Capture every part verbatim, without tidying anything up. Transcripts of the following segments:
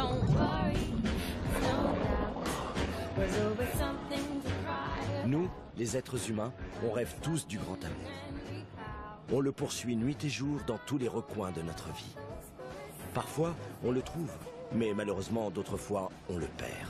Nous, les êtres humains, on rêve tous du grand amour. On le poursuit nuit et jour dans tous les recoins de notre vie. Parfois, on le trouve, mais malheureusement, d'autres fois, on le perd.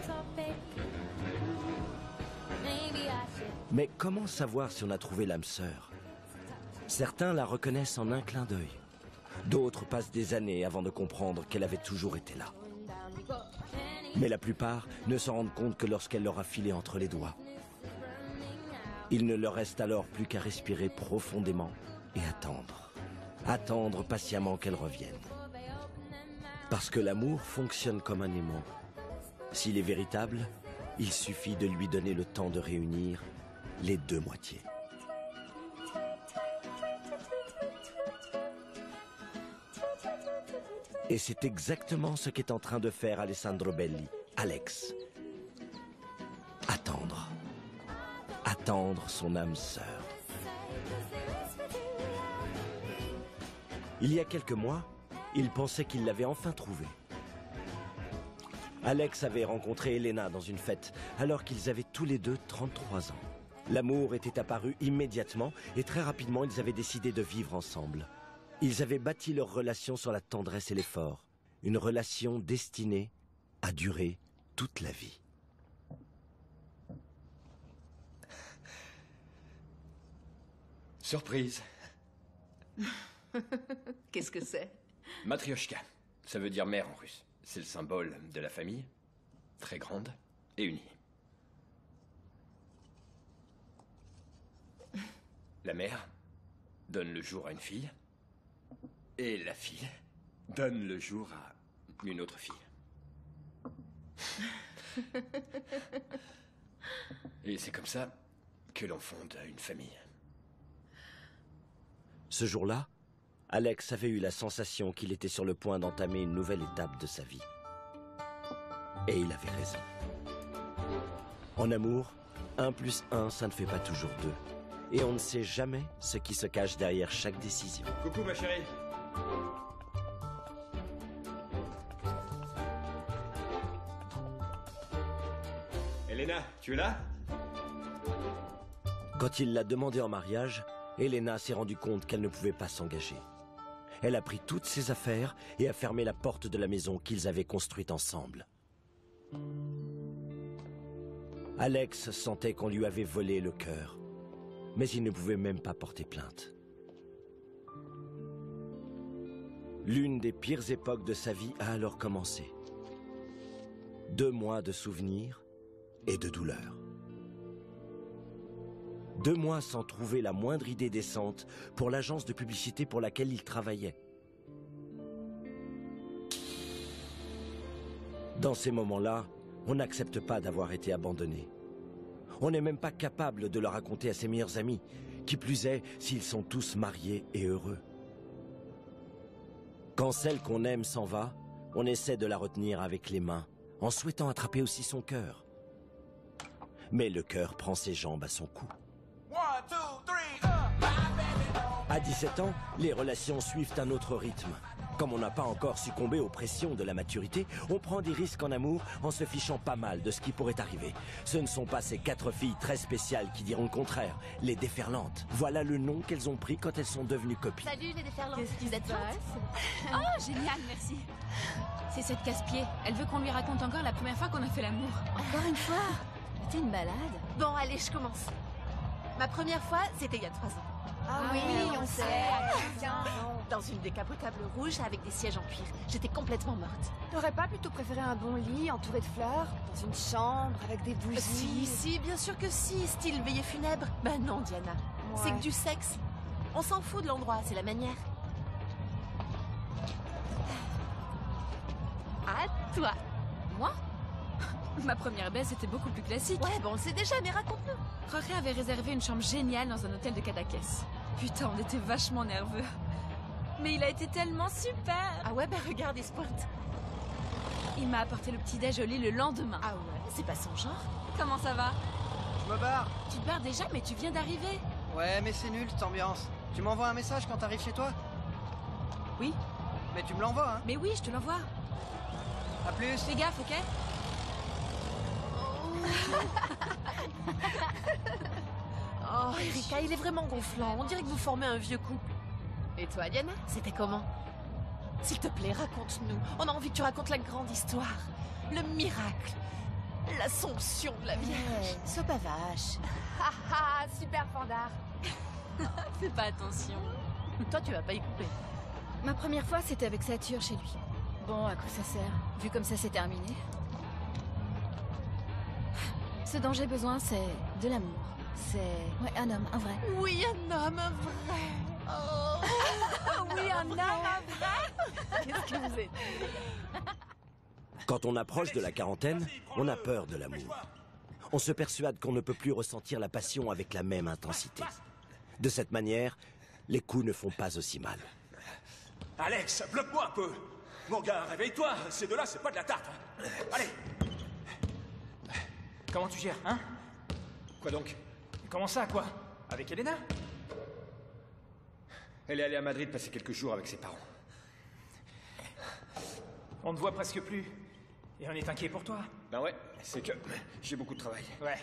Mais comment savoir si on a trouvé l'âme sœur? Certains la reconnaissent en un clin d'œil. D'autres passent des années avant de comprendre qu'elle avait toujours été là. Mais la plupart ne s'en rendent compte que lorsqu'elle leur a filé entre les doigts. Il ne leur reste alors plus qu'à respirer profondément et attendre. Attendre patiemment qu'elle revienne. Parce que l'amour fonctionne comme un aimant. S'il est véritable, il suffit de lui donner le temps de réunir les deux moitiés. Et c'est exactement ce qu'est en train de faire Alessandro Belli, Alex. Attendre. Attendre son âme sœur. Il y a quelques mois, il pensait qu'il l'avait enfin trouvée. Alex avait rencontré Elena dans une fête, alors qu'ils avaient tous les deux trente-trois ans. L'amour était apparu immédiatement et très rapidement, ils avaient décidé de vivre ensemble. Ils avaient bâti leur relation sur la tendresse et l'effort. Une relation destinée à durer toute la vie. Surprise. Qu'est-ce que c'est? Matryoshka. Ça veut dire mère en russe. C'est le symbole de la famille, très grande et unie. La mère donne le jour à une fille, et la fille donne le jour à une autre fille. Et c'est comme ça que l'on fonde une famille. Ce jour-là, Alex avait eu la sensation qu'il était sur le point d'entamer une nouvelle étape de sa vie. Et il avait raison. En amour, un plus un, ça ne fait pas toujours deux. Et on ne sait jamais ce qui se cache derrière chaque décision. Coucou ma chérie. Elena, tu es là? Quand il l'a demandé en mariage, Elena s'est rendue compte qu'elle ne pouvait pas s'engager. Elle a pris toutes ses affaires et a fermé la porte de la maison qu'ils avaient construite ensemble. Alex sentait qu'on lui avait volé le cœur, mais il ne pouvait même pas porter plainte. L'une des pires époques de sa vie a alors commencé. Deux mois de souvenirs et de douleurs. Deux mois sans trouver la moindre idée décente pour l'agence de publicité pour laquelle il travaillait. Dans ces moments-là, on n'accepte pas d'avoir été abandonné. On n'est même pas capable de le raconter à ses meilleurs amis, qui plus est s'ils sont tous mariés et heureux. Quand celle qu'on aime s'en va, on essaie de la retenir avec les mains, en souhaitant attraper aussi son cœur. Mais le cœur prend ses jambes à son cou. À dix-sept ans, les relations suivent un autre rythme. Comme on n'a pas encore succombé aux pressions de la maturité, on prend des risques en amour en se fichant pas mal de ce qui pourrait arriver. Ce ne sont pas ces quatre filles très spéciales qui diront le contraire, les déferlantes. Voilà le nom qu'elles ont pris quand elles sont devenues copines. Salut les déferlantes. Qu'est-ce qui Vous êtes se passe? fortes? Oh, génial, merci. C'est cette casse-pied. Elle veut qu'on lui raconte encore la première fois qu'on a fait l'amour. Encore une fois? T'es une malade. Bon, allez, je commence. Ma première fois, c'était il y a trois ans. Ah, Ah oui, oui, on on sait. sait. Dans une décapotable rouge avec des sièges en cuir. J'étais complètement morte. T'aurais pas plutôt préféré un bon lit entouré de fleurs, dans une chambre avec des bougies? Si, si, bien sûr que si, style veillée funèbre. Bah non, Diana. Ouais. C'est que du sexe. On s'en fout de l'endroit, c'est la manière. À toi. Moi? Ma première baisse était beaucoup plus classique. Ouais, bon, on le sait déjà, mais raconte-nous. Jorge avait réservé une chambre géniale dans un hôtel de Cadaqués. Putain, on était vachement nerveux. Mais il a été tellement super. Ah ouais, bah regarde, il se pointe. Il m'a apporté le petit-déj au lit le lendemain. Ah ouais, c'est pas son genre. Comment ça va? Je me barre. Tu te barres déjà, mais tu viens d'arriver. Ouais, mais c'est nul cette ambiance. Tu m'envoies un message quand t'arrives chez toi? Oui. Mais tu me l'envoies, hein? Mais oui, je te l'envoie. À plus. Fais gaffe, ok? Oh, Erika, il est vraiment gonflant. On dirait que vous formez un vieux couple. Et toi, Diana, c'était comment? S'il te plaît, raconte-nous. On a envie que tu racontes la grande histoire. Le miracle. L'assomption de la Vierge. Sois pas vache. Ah ah, super Fandard. Fais pas attention. Toi, tu vas pas y couper. Ma première fois, c'était avec Satur chez lui. Bon, à quoi ça sert? Vu comme ça, c'est terminé. Ce dont j'ai besoin, c'est de l'amour. C'est... Ouais, un homme, un vrai. Oui, un homme, un vrai. Oh, Oui, un homme, un vrai. qu'est-ce que vous êtes? Quand on approche de la quarantaine, on a peur de l'amour. On se persuade qu'on ne peut plus ressentir la passion avec la même intensité. De cette manière, les coups ne font pas aussi mal. Alex, bloque-moi un peu. Mon gars, réveille-toi. Ces deux-là, c'est pas de la tarte. hein. Allez. Comment tu gères, hein? Quoi donc? Comment ça, quoi? Avec Elena? Elle est allée à Madrid passer quelques jours avec ses parents. On ne voit presque plus. Et on est inquiet pour toi. Ben ouais, c'est que j'ai beaucoup de travail. Ouais.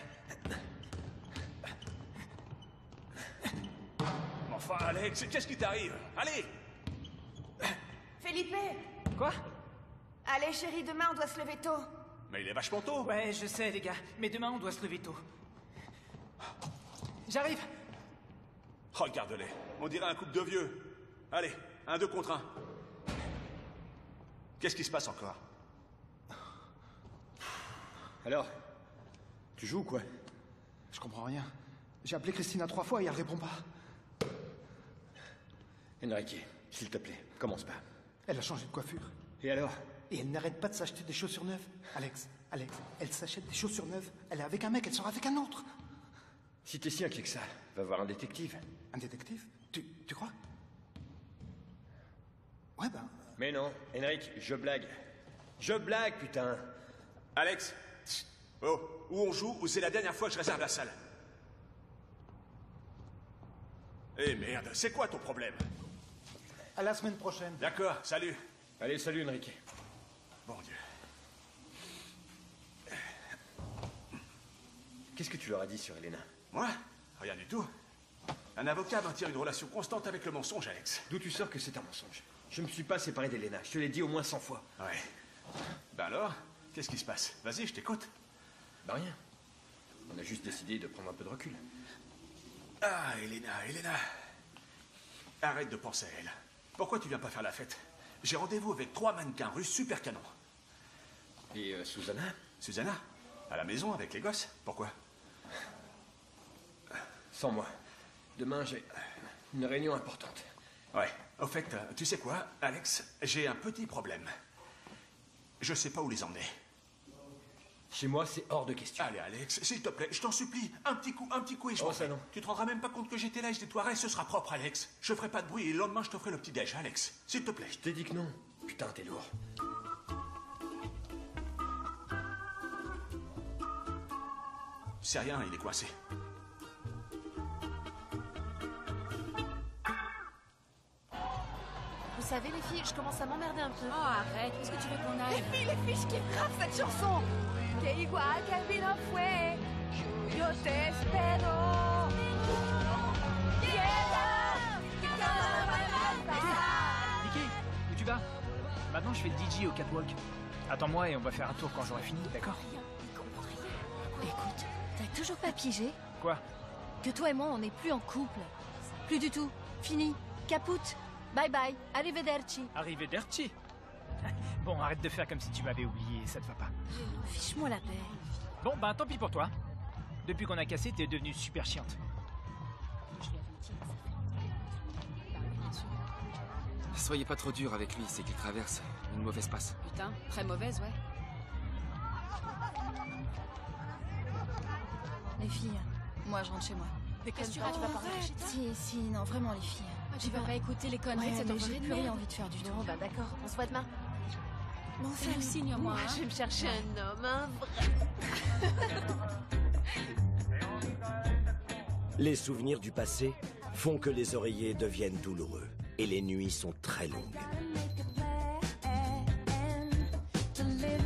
Enfin, Alex, qu'est-ce qui t'arrive? Allez. Felipe! Quoi? Allez, chérie, demain, on doit se lever tôt. Mais il est vachement tôt. Ouais, je sais, les gars. Mais demain, on doit se lever tôt. J'arrive! Regarde-les. On dirait un couple de vieux. Allez, un deux contre un. Qu'est-ce qui se passe encore? Alors, tu joues ou quoi? Je comprends rien. J'ai appelé Christina trois fois et elle répond pas. Enrique, s'il te plaît, commence pas. Elle a changé de coiffure. Et alors? Et elle n'arrête pas de s'acheter des chaussures neuves. Alex, Alex, elle s'achète des chaussures neuves. Elle est avec un mec, elle sera avec un autre. Si t'es si inquiet que ça, va voir un détective. Un détective? Tu, tu crois? Ouais, ben... Mais non, Enrique, je blague. Je blague, putain. Alex. Oh, ou on joue, ou c'est la dernière fois que je réserve la salle. Eh merde, c'est quoi ton problème? À la semaine prochaine. D'accord, salut. Allez, salut, Enrique. Bon Dieu. Qu'est-ce que tu leur as dit sur Elena? Moi? Rien du tout. Un avocat maintient une relation constante avec le mensonge, Alex. D'où tu sors que c'est un mensonge? Je me suis pas séparé d'Elena, je te l'ai dit au moins cent fois. Ouais. Ben alors, qu'est-ce qui se passe? Vas-y, je t'écoute. Bah rien. On a juste décidé de prendre un peu de recul. Ah, Elena, Elena. Arrête de penser à elle. Pourquoi tu viens pas faire la fête? J'ai rendez-vous avec trois mannequins russes super canons. Et euh, Susanna? Susanna? À la maison avec les gosses? Pourquoi? Sans moi. Demain, j'ai une réunion importante. Ouais. Au fait, euh, tu sais quoi, Alex? J'ai un petit problème. Je sais pas où les emmener. Chez moi, c'est hors de question. Allez, Alex, s'il te plaît, je t'en supplie. Un petit coup, un petit coup et je Oh, m'en ça vais. non. Tu te rendras même pas compte que j'étais là et je nettoierai, ce sera propre, Alex. Je ferai pas de bruit et le lendemain, je te ferai le petit-déj, Alex. S'il te plaît. Je t'ai dit que non. Putain, t'es lourd. C'est rien, il est coincé. Vous savez, les filles, je commence à m'emmerder un peu. Oh, arrête. Est-ce que tu veux qu'on aille? Les filles, les filles, je kiffe grave cette chanson. Que igual que el vino fue, yo te espero. Niki, où tu vas? Maintenant, je fais le D J au catwalk. Attends-moi et on va faire un tour quand j'aurai fini, d'accord? Écoute, t'as toujours pas pigé Quoi? que toi et moi, on n'est plus en couple. Plus du tout. Fini. Caput. Bye bye. Arrivederci. Arrivederci. Bon, arrête de faire comme si tu m'avais oublié, ça te va pas. Fiche-moi la paix. Bon, ben tant pis pour toi. Depuis qu'on a cassé, t'es devenue super chiante. Soyez pas trop dur avec lui, c'est qu'il traverse une mauvaise passe. Putain, très mauvaise, ouais. Les filles, moi je rentre chez moi. Mais qu'est-ce que tu Oh, vas, tu vas pas rentrer chez toi? Si, si, non, vraiment les filles. Ah, tu vas pas écouter les conneries Ouais, de cette mais enfoirée j'ai de plus rien merde. envie de faire du tout. Bon, bah d'accord, on se voit demain. Bon, Fais le signe, moi. Moi, hein. je vais me chercher un homme, un vrai. Les souvenirs du passé font que les oreillers deviennent douloureux et les nuits sont très longues. To live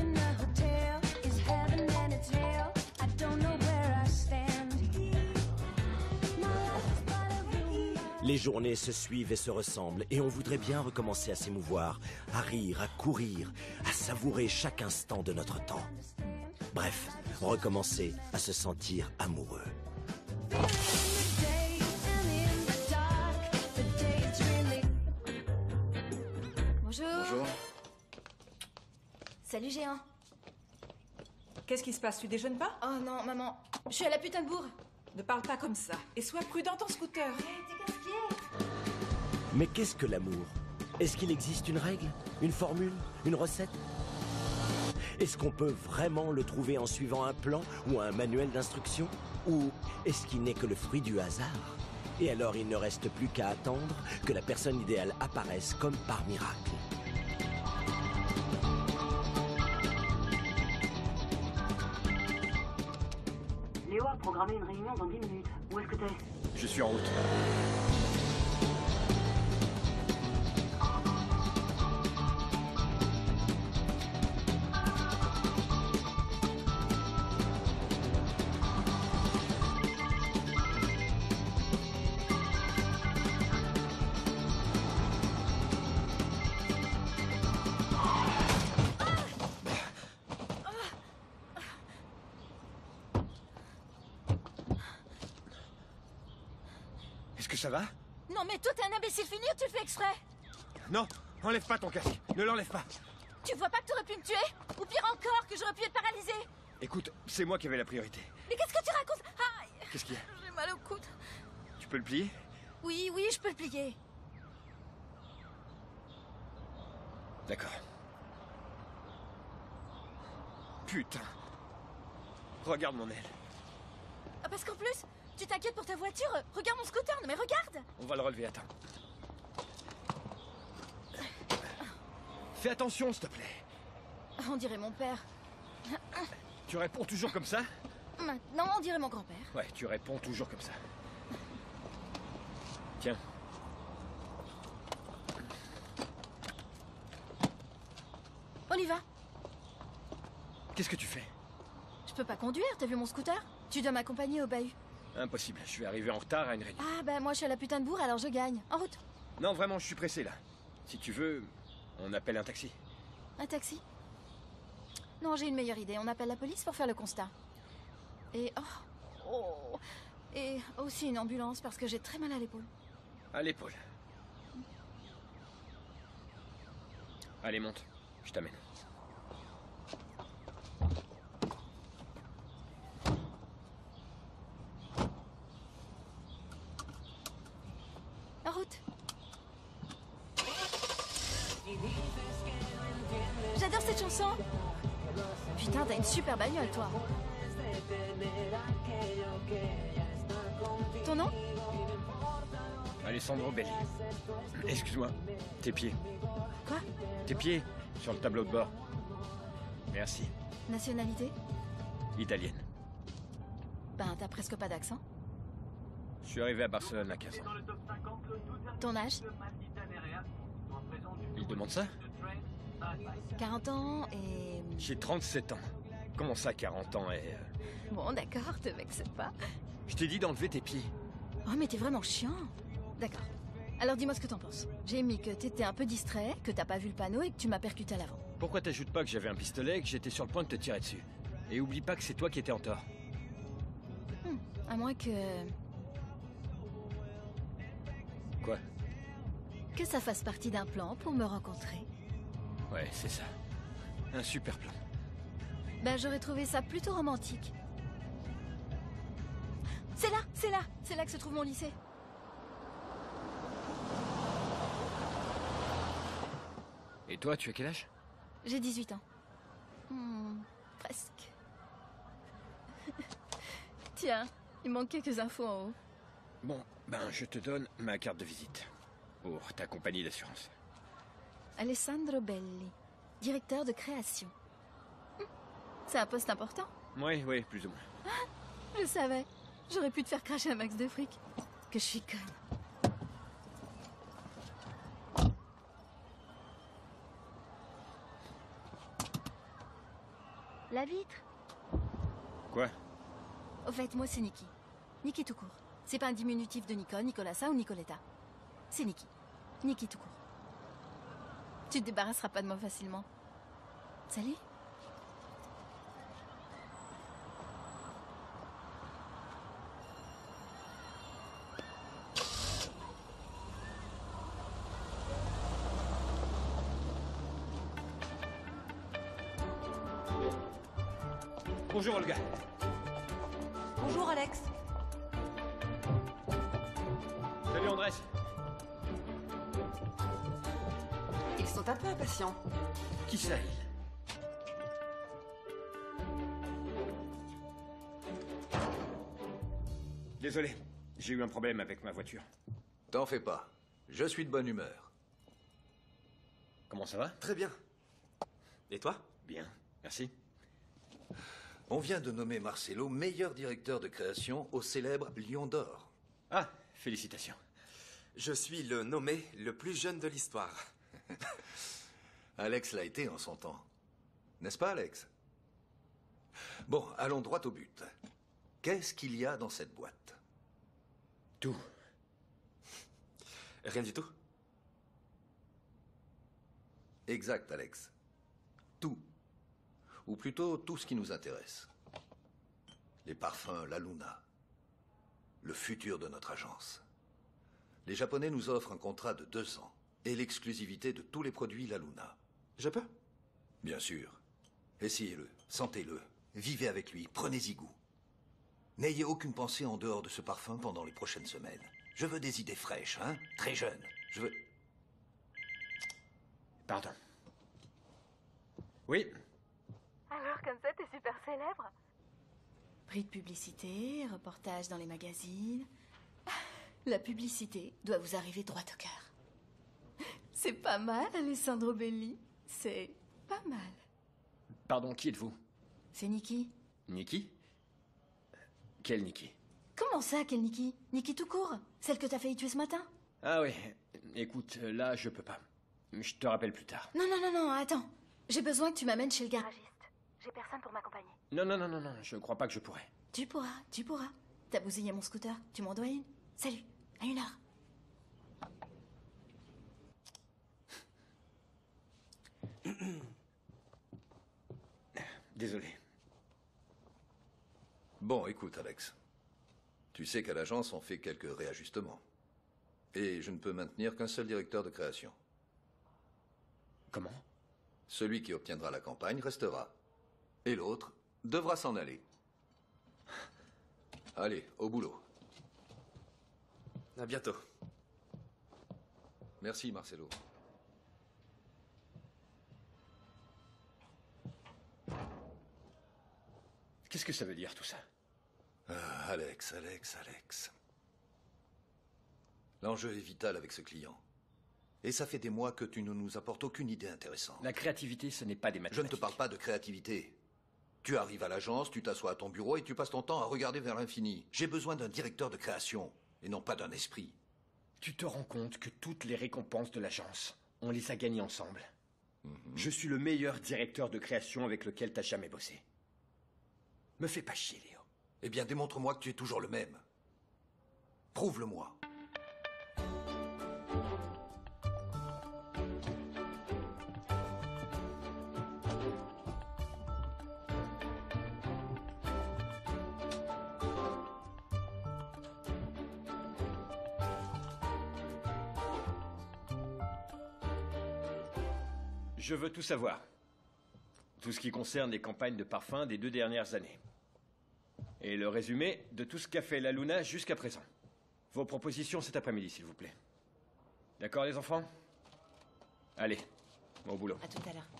Les journées se suivent et se ressemblent, et on voudrait bien recommencer à s'émouvoir, à rire, à courir, à savourer chaque instant de notre temps. Bref, recommencer à se sentir amoureux. Bonjour. Bonjour. Salut Géant. Qu'est-ce qui se passe? Tu déjeunes pas? Oh non, maman, je suis à la putain de bourre. Ne parle pas comme ça. Et sois prudent en scooter. T'es casse-pied. Mais qu'est-ce que l'amour? Est-ce qu'il existe une règle? Une formule? Une recette? Est-ce qu'on peut vraiment le trouver en suivant un plan ou un manuel d'instruction? Ou est-ce qu'il n'est que le fruit du hasard? Et alors il ne reste plus qu'à attendre que la personne idéale apparaisse comme par miracle. Léo a programmé une réunion dans dix minutes. Où est-ce que t'es? Je suis en route. Est-ce que ça va? Non mais toi t'es un imbécile fini ou tu le fais exprès? Non, enlève pas ton casque. Ne l'enlève pas. Tu vois pas que t'aurais pu me tuer? Ou pire encore, que j'aurais pu être paralysée? Écoute, c'est moi qui avais la priorité. Mais qu'est-ce que tu racontes? Aïe! Qu'est-ce qu'il y a? J'ai mal au coude. Tu peux le plier? Oui, oui, je peux le plier. D'accord. Putain. Regarde mon aile. Ah, parce qu'en plus, tu t'inquiètes pour ta voiture? Regarde mon scooter, non mais regarde! On va le relever, attends. Fais attention, s'il te plaît. On dirait mon père. Tu réponds toujours comme ça? Maintenant, on dirait mon grand-père. Ouais, tu réponds toujours comme ça. Tiens. On y va. Qu'est-ce que tu fais? Je peux pas conduire, t'as vu mon scooter? Tu dois m'accompagner au bahut. Impossible, je vais arriver en retard à une réunion. Ah bah moi je suis à la putain de bourre, alors je gagne. En route. Non, vraiment, je suis pressé là. Si tu veux, on appelle un taxi. Un taxi? Non, j'ai une meilleure idée. On appelle la police pour faire le constat. Et... Oh, oh et aussi une ambulance parce que j'ai très mal à l'épaule. À l'épaule. Allez, monte. Je t'amène. En route. J'adore cette chanson. Putain, t'as une super bagnole, toi. Ton nom? Alessandro Belli. Excuse-moi. Tes pieds. Quoi? Tes pieds sur le tableau de bord. Merci. Nationalité? Italienne. Ben, t'as presque pas d'accent. Je suis arrivé à Barcelone à quinze ans. Ton âge? Il demande ça? quarante ans et... J'ai trente-sept ans. Comment ça, quarante ans et... Bon, d'accord, te vexe pas. Je t'ai dit d'enlever tes pieds. Oh, mais t'es vraiment chiant. D'accord. Alors dis-moi ce que t'en penses. J'ai mis que t'étais un peu distrait, que t'as pas vu le panneau et que tu m'as percuté à l'avant. Pourquoi t'ajoutes pas que j'avais un pistolet et que j'étais sur le point de te tirer dessus? Et oublie pas que c'est toi qui étais en tort. Hmm, à moins que... Quoi? Que ça fasse partie d'un plan pour me rencontrer. Ouais, c'est ça. Un super plan. Ben, j'aurais trouvé ça plutôt romantique. C'est là, c'est là, c'est là que se trouve mon lycée. Et toi, tu as quel âge? J'ai dix-huit ans. Hmm, presque. Tiens, il manque quelques infos en haut. Bon, ben je te donne ma carte de visite. Pour ta compagnie d'assurance. Alessandro Belli, directeur de création. Hmm, c'est un poste important. Oui, oui, plus ou moins. Ah, je savais. J'aurais pu te faire cracher un max de fric. Que je suis conne. La vitre. Quoi? Au fait, moi c'est Nikki. Nikki tout court. C'est pas un diminutif de Nikon, Nicolasa ou Nicoletta. C'est Nikki. Nikki tout court. Tu te débarrasseras pas de moi facilement. Salut. Bonjour Olga. Bonjour Alex. Salut Andrés. Ils sont un peu impatients. Qui ça, il? Désolé, j'ai eu un problème avec ma voiture. T'en fais pas. Je suis de bonne humeur. Comment ça va? Très bien. Et toi? Bien, merci. On vient de nommer Marcelo meilleur directeur de création au célèbre Lion d'Or. Ah, félicitations. Je suis le nommé le plus jeune de l'histoire. Alex l'a été en son temps. N'est-ce pas, Alex? Bon, allons droit au but. Qu'est-ce qu'il y a dans cette boîte? Tout. Rien du tout? Exact, Alex. Tout. Ou plutôt tout ce qui nous intéresse. Les parfums La Luna. Le futur de notre agence. Les Japonais nous offrent un contrat de deux ans et l'exclusivité de tous les produits La Luna. Je peux? Bien sûr. Essayez-le, sentez-le, vivez avec lui, prenez-y goût. N'ayez aucune pensée en dehors de ce parfum pendant les prochaines semaines. Je veux des idées fraîches, hein? Très jeunes. Je veux... Pardon. Oui? Alors, comme ça, t'es super célèbre. Prix de publicité, reportage dans les magazines. La publicité doit vous arriver droit au cœur. C'est pas mal, Alessandro Belli. C'est pas mal. Pardon, qui êtes-vous? C'est Nikki. Nikki? Quelle Nikki? Comment ça, quelle Nikki? Nikki tout court. Celle que t'as failli tuer ce matin. Ah oui. Écoute, là, je peux pas. Je te rappelle plus tard. Non, non, non, non, attends. J'ai besoin que tu m'amènes chez le garagiste. J'ai personne pour m'accompagner. Non, non, non, non, non, je crois pas que je pourrais. Tu pourras, tu pourras. T'as bousillé mon scooter, tu m'en dois une. Salut, à une heure. Désolé. Bon, écoute, Alex. Tu sais qu'à l'agence, on fait quelques réajustements. Et je ne peux maintenir qu'un seul directeur de création. Comment? Celui qui obtiendra la campagne restera. Et l'autre devra s'en aller. Allez, au boulot. À bientôt. Merci, Marcelo. Qu'est-ce que ça veut dire, tout ça? Ah, Alex, Alex, Alex. L'enjeu est vital avec ce client. Et ça fait des mois que tu ne nous apportes aucune idée intéressante. La créativité, ce n'est pas des mathématiques. Je ne te parle pas de créativité. Tu arrives à l'agence, tu t'assois à ton bureau et tu passes ton temps à regarder vers l'infini. J'ai besoin d'un directeur de création, et non pas d'un esprit. Tu te rends compte que toutes les récompenses de l'agence, on les a gagnées ensemble. Mm-hmm. Je suis le meilleur directeur de création avec lequel t'as jamais bossé. Me fais pas chier, Léo. Eh bien, démontre-moi que tu es toujours le même. Prouve-le-moi. Je veux tout savoir. Tout ce qui concerne les campagnes de parfum des deux dernières années. Et le résumé de tout ce qu'a fait La Luna jusqu'à présent. Vos propositions cet après-midi, s'il vous plaît. D'accord, les enfants? Allez, au boulot. À tout à l'heure.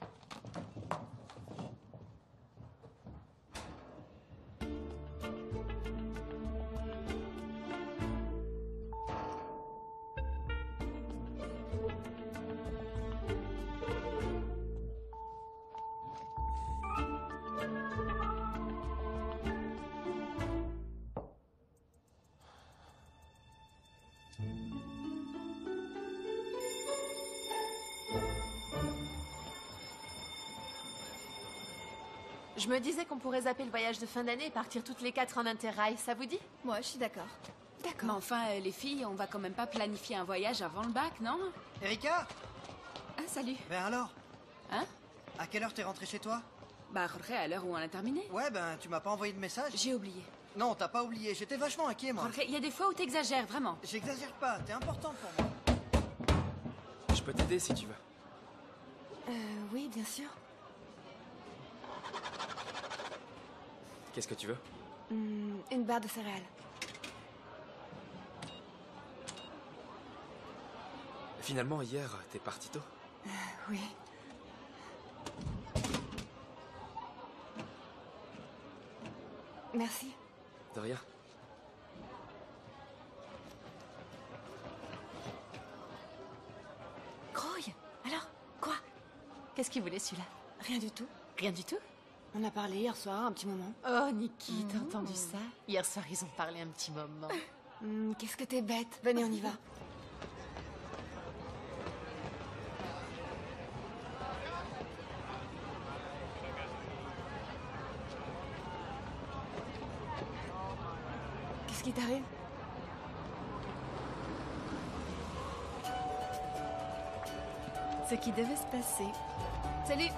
Je me disais qu'on pourrait zapper le voyage de fin d'année et partir toutes les quatre en interrail, ça vous dit? Moi, je suis d'accord. D'accord. Mais enfin, euh, les filles, on va quand même pas planifier un voyage avant le bac, non? Erika? Ah, salut. Ben alors? Hein? À quelle heure t'es rentrée chez toi? Bah, Jorge, à l'heure où on a terminé. Ouais, ben, tu m'as pas envoyé de message? J'ai oublié. Non, t'as pas oublié. J'étais vachement inquiet, moi. Jorge, il y a des fois où t'exagères, vraiment. J'exagère pas. T'es important pour moi. Je peux t'aider si tu veux. Euh, oui, bien sûr. Qu'est-ce que tu veux? Hmm, une barre de céréales. Finalement, hier, t'es parti tôt? Euh, oui. Merci. De rien. Croy, alors, quoi? Qu'est-ce qu'il voulait celui-là? Rien du tout. Rien du tout? On a parlé hier soir, un petit moment. Oh, Nikki, Mmh. t'as entendu ça? Hier soir, ils ont parlé un petit moment. Hmm, Qu'est-ce que t'es bête. Venez, on y va. Qu'est-ce qui t'arrive? Ce qui devait se passer. Salut.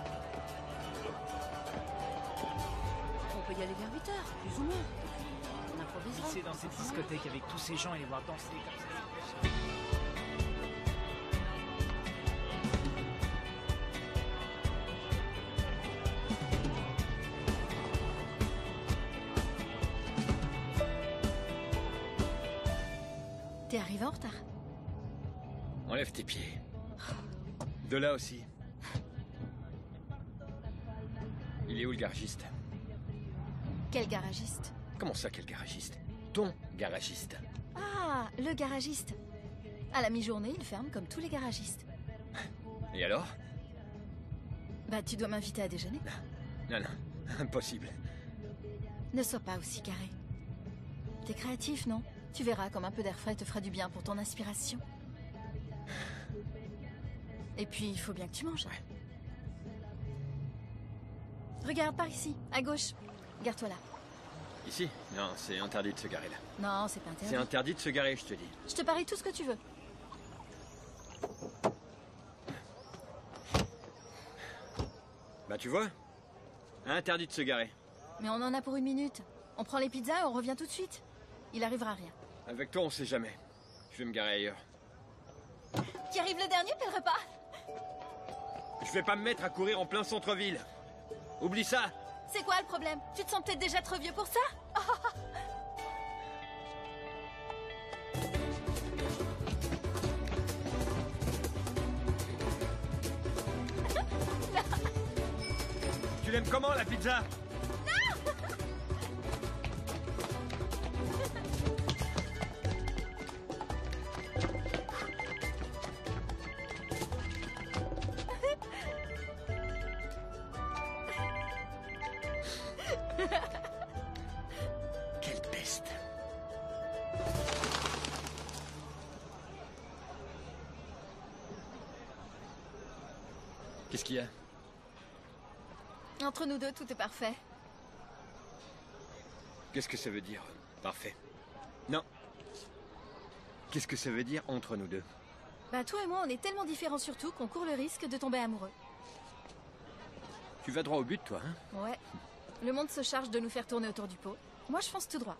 On peut y aller vers huit heures, plus ou moins. On improvisera. Mixer dans cette discothèque avec tous ces gens et les voir danser comme ça. T'es arrivé en retard. Enlève tes pieds. De là aussi. Il est où le garagiste? Quel garagiste? Comment ça, quel garagiste? Ton garagiste. Ah, le garagiste. À la mi-journée, il ferme comme tous les garagistes. Et alors? Bah, tu dois m'inviter à déjeuner. Non, non, impossible. Ne sois pas aussi carré. T'es créatif, non? Tu verras comme un peu d'air frais te fera du bien pour ton inspiration. Et puis, il faut bien que tu manges. Ouais. Regarde par ici, à gauche. Garde-toi là. Ici? Non, c'est interdit de se garer là. Non, c'est pas interdit. C'est interdit de se garer, je te dis. Je te parie tout ce que tu veux. Bah tu vois? Interdit de se garer. Mais on en a pour une minute. On prend les pizzas et on revient tout de suite. Il arrivera rien. Avec toi, on sait jamais. Je vais me garer ailleurs. Qui arrive le dernier paie le repas. Je vais pas me mettre à courir en plein centre-ville. Oublie ça. C'est quoi le problème? Tu te sens peut-être déjà trop vieux pour ça? Tu l'aimes comment, la pizza? Quelle peste. Qu'est-ce qu'il y a? Entre nous deux, tout est parfait. Qu'est-ce que ça veut dire, parfait? Non. Qu'est-ce que ça veut dire entre nous deux? Bah, toi et moi, on est tellement différents surtout qu'on court le risque de tomber amoureux. Tu vas droit au but, toi, hein? Ouais. Le monde se charge de nous faire tourner autour du pot. Moi, je fonce tout droit.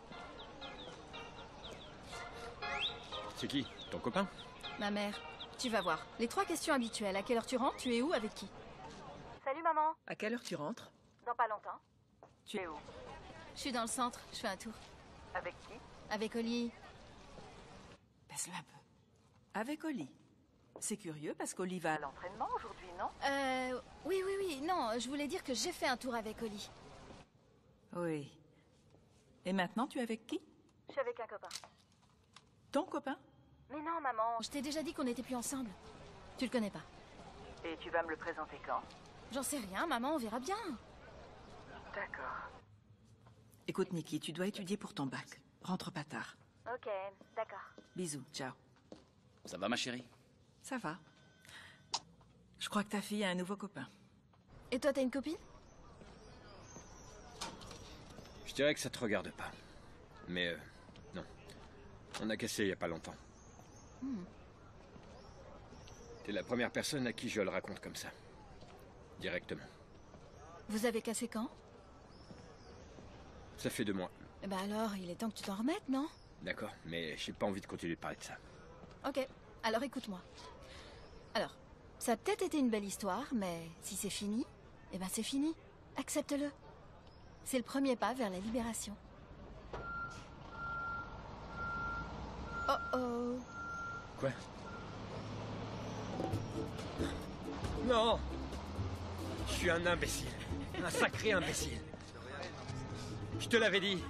C'est qui? Ton copain? Ma mère. Tu vas voir. Les trois questions habituelles. À quelle heure tu rentres? Tu es où? Avec qui? Salut maman. À quelle heure tu rentres? Dans pas longtemps. Tu es où? Je suis dans le centre. Je fais un tour. Avec qui? Avec Oli. Baisse-le un peu. Avec Oli. C'est curieux parce qu'Oli va à l'entraînement aujourd'hui, non? Euh... Oui, oui, oui. Non, je voulais dire que j'ai fait un tour avec Oli. Oui. Et maintenant, tu es avec qui? Je suis avec un copain. Ton copain? Mais non, maman. Je t'ai déjà dit qu'on n'était plus ensemble. Tu le connais pas. Et tu vas me le présenter quand? J'en sais rien, maman, on verra bien. D'accord. Écoute, Nikki, tu dois étudier pour ton bac. Rentre pas tard. Ok, d'accord. Bisous, ciao. Ça va, ma chérie? Ça va. Je crois que ta fille a un nouveau copain. Et toi, t'as une copine? Je dirais que ça te regarde pas. Mais euh, non. On a cassé il y a pas longtemps. Hmm. T'es la première personne à qui je le raconte comme ça. Directement. Vous avez cassé quand? Ça fait deux mois. Eh ben alors, il est temps que tu t'en remettes, non? D'accord, mais j'ai pas envie de continuer de parler de ça. Ok, alors écoute-moi. Alors, ça a peut-être été une belle histoire, mais si c'est fini, eh ben c'est fini. Accepte-le. C'est le premier pas vers la libération. Oh oh. Quoi? Non! Je suis un imbécile. Un sacré imbécile. Je te l'avais dit.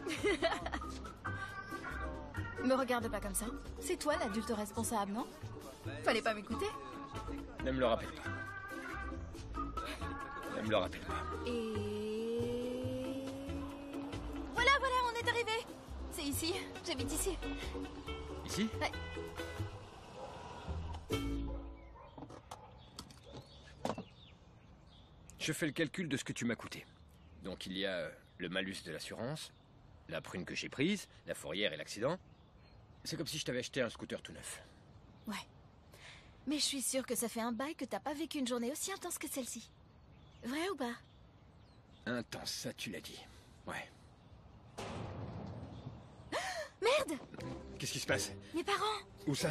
Me regarde pas comme ça. C'est toi l'adulte responsable, non? Fallait pas m'écouter. Ne me le rappelle pas. Ne me le rappelle pas. Et... Voilà, voilà, on est arrivé. C'est ici. J'habite ici. Ici? Ouais. Je fais le calcul de ce que tu m'as coûté. Donc il y a euh, le malus de l'assurance, la prune que j'ai prise, la fourrière et l'accident. C'est comme si je t'avais acheté un scooter tout neuf. Ouais. Mais je suis sûre que ça fait un bail que t'as pas vécu une journée aussi intense que celle-ci. Vrai ou pas? Intense, ça tu l'as dit. Ouais. Merde! Qu'est-ce qui se passe? Mes parents! Où ça?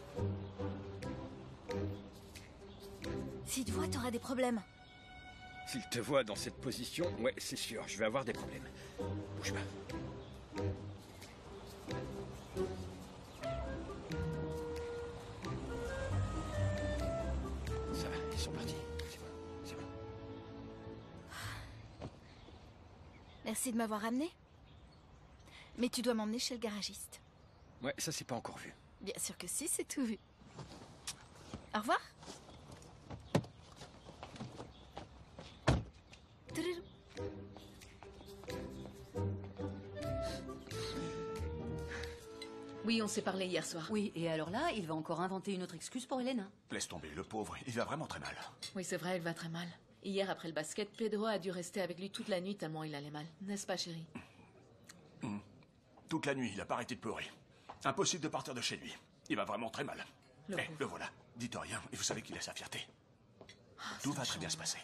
S'ils te voient, t'auras des problèmes. S'il te voit dans cette position, ouais, c'est sûr, je vais avoir des problèmes. Bouge pas. Ça va, ils sont partis. C'est bon, c'est bon. Merci de m'avoir ramené. Mais tu dois m'emmener chez le garagiste. Ouais, ça c'est pas encore vu. Bien sûr que si, c'est tout vu. Au revoir. Oui, on s'est parlé hier soir. Oui, et alors là, il va encore inventer une autre excuse pour Elena. Laisse tomber, le pauvre, il va vraiment très mal. Oui, c'est vrai, elle va très mal. Hier, après le basket, Pedro a dû rester avec lui toute la nuit tellement il allait mal. N'est-ce pas, chérie? Mmh. Toute la nuit, il n'a pas arrêté de pleurer. Impossible de partir de chez lui. Il va vraiment très mal. Le, eh, le voilà. Dites rien, et vous savez qu'il a sa fierté. Ah, Tout va très bien se passer.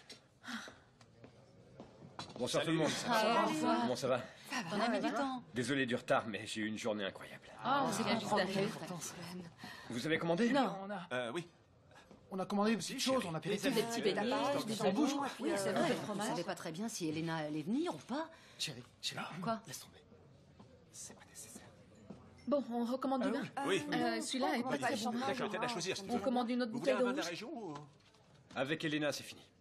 Bonsoir tout le monde. Ah, bonsoir. Comment ça va? On a mis du temps. Désolé du retard, mais j'ai eu une journée incroyable. Oh, c'est bien juste d'arriver. Vous avez commandé? Non. On a, Euh, oui. on a commandé des petites choses, on a payé Des petits beignets, des bouge. bonbons. Oui, c'est un vrai. peu de On fromage. savait pas très bien si Elena allait venir ou pas. Chérie, chérie. Quoi? Laisse tomber. C'est pas nécessaire. Bon, on recommande du vin. Oui. Euh, Celui-là est pas très bon. D'accord, t'aides à choisir. si tu On veux. commande une autre Vous voulez bouteille un de vin de la rouge? région ou... Avec Elena, c'est fini.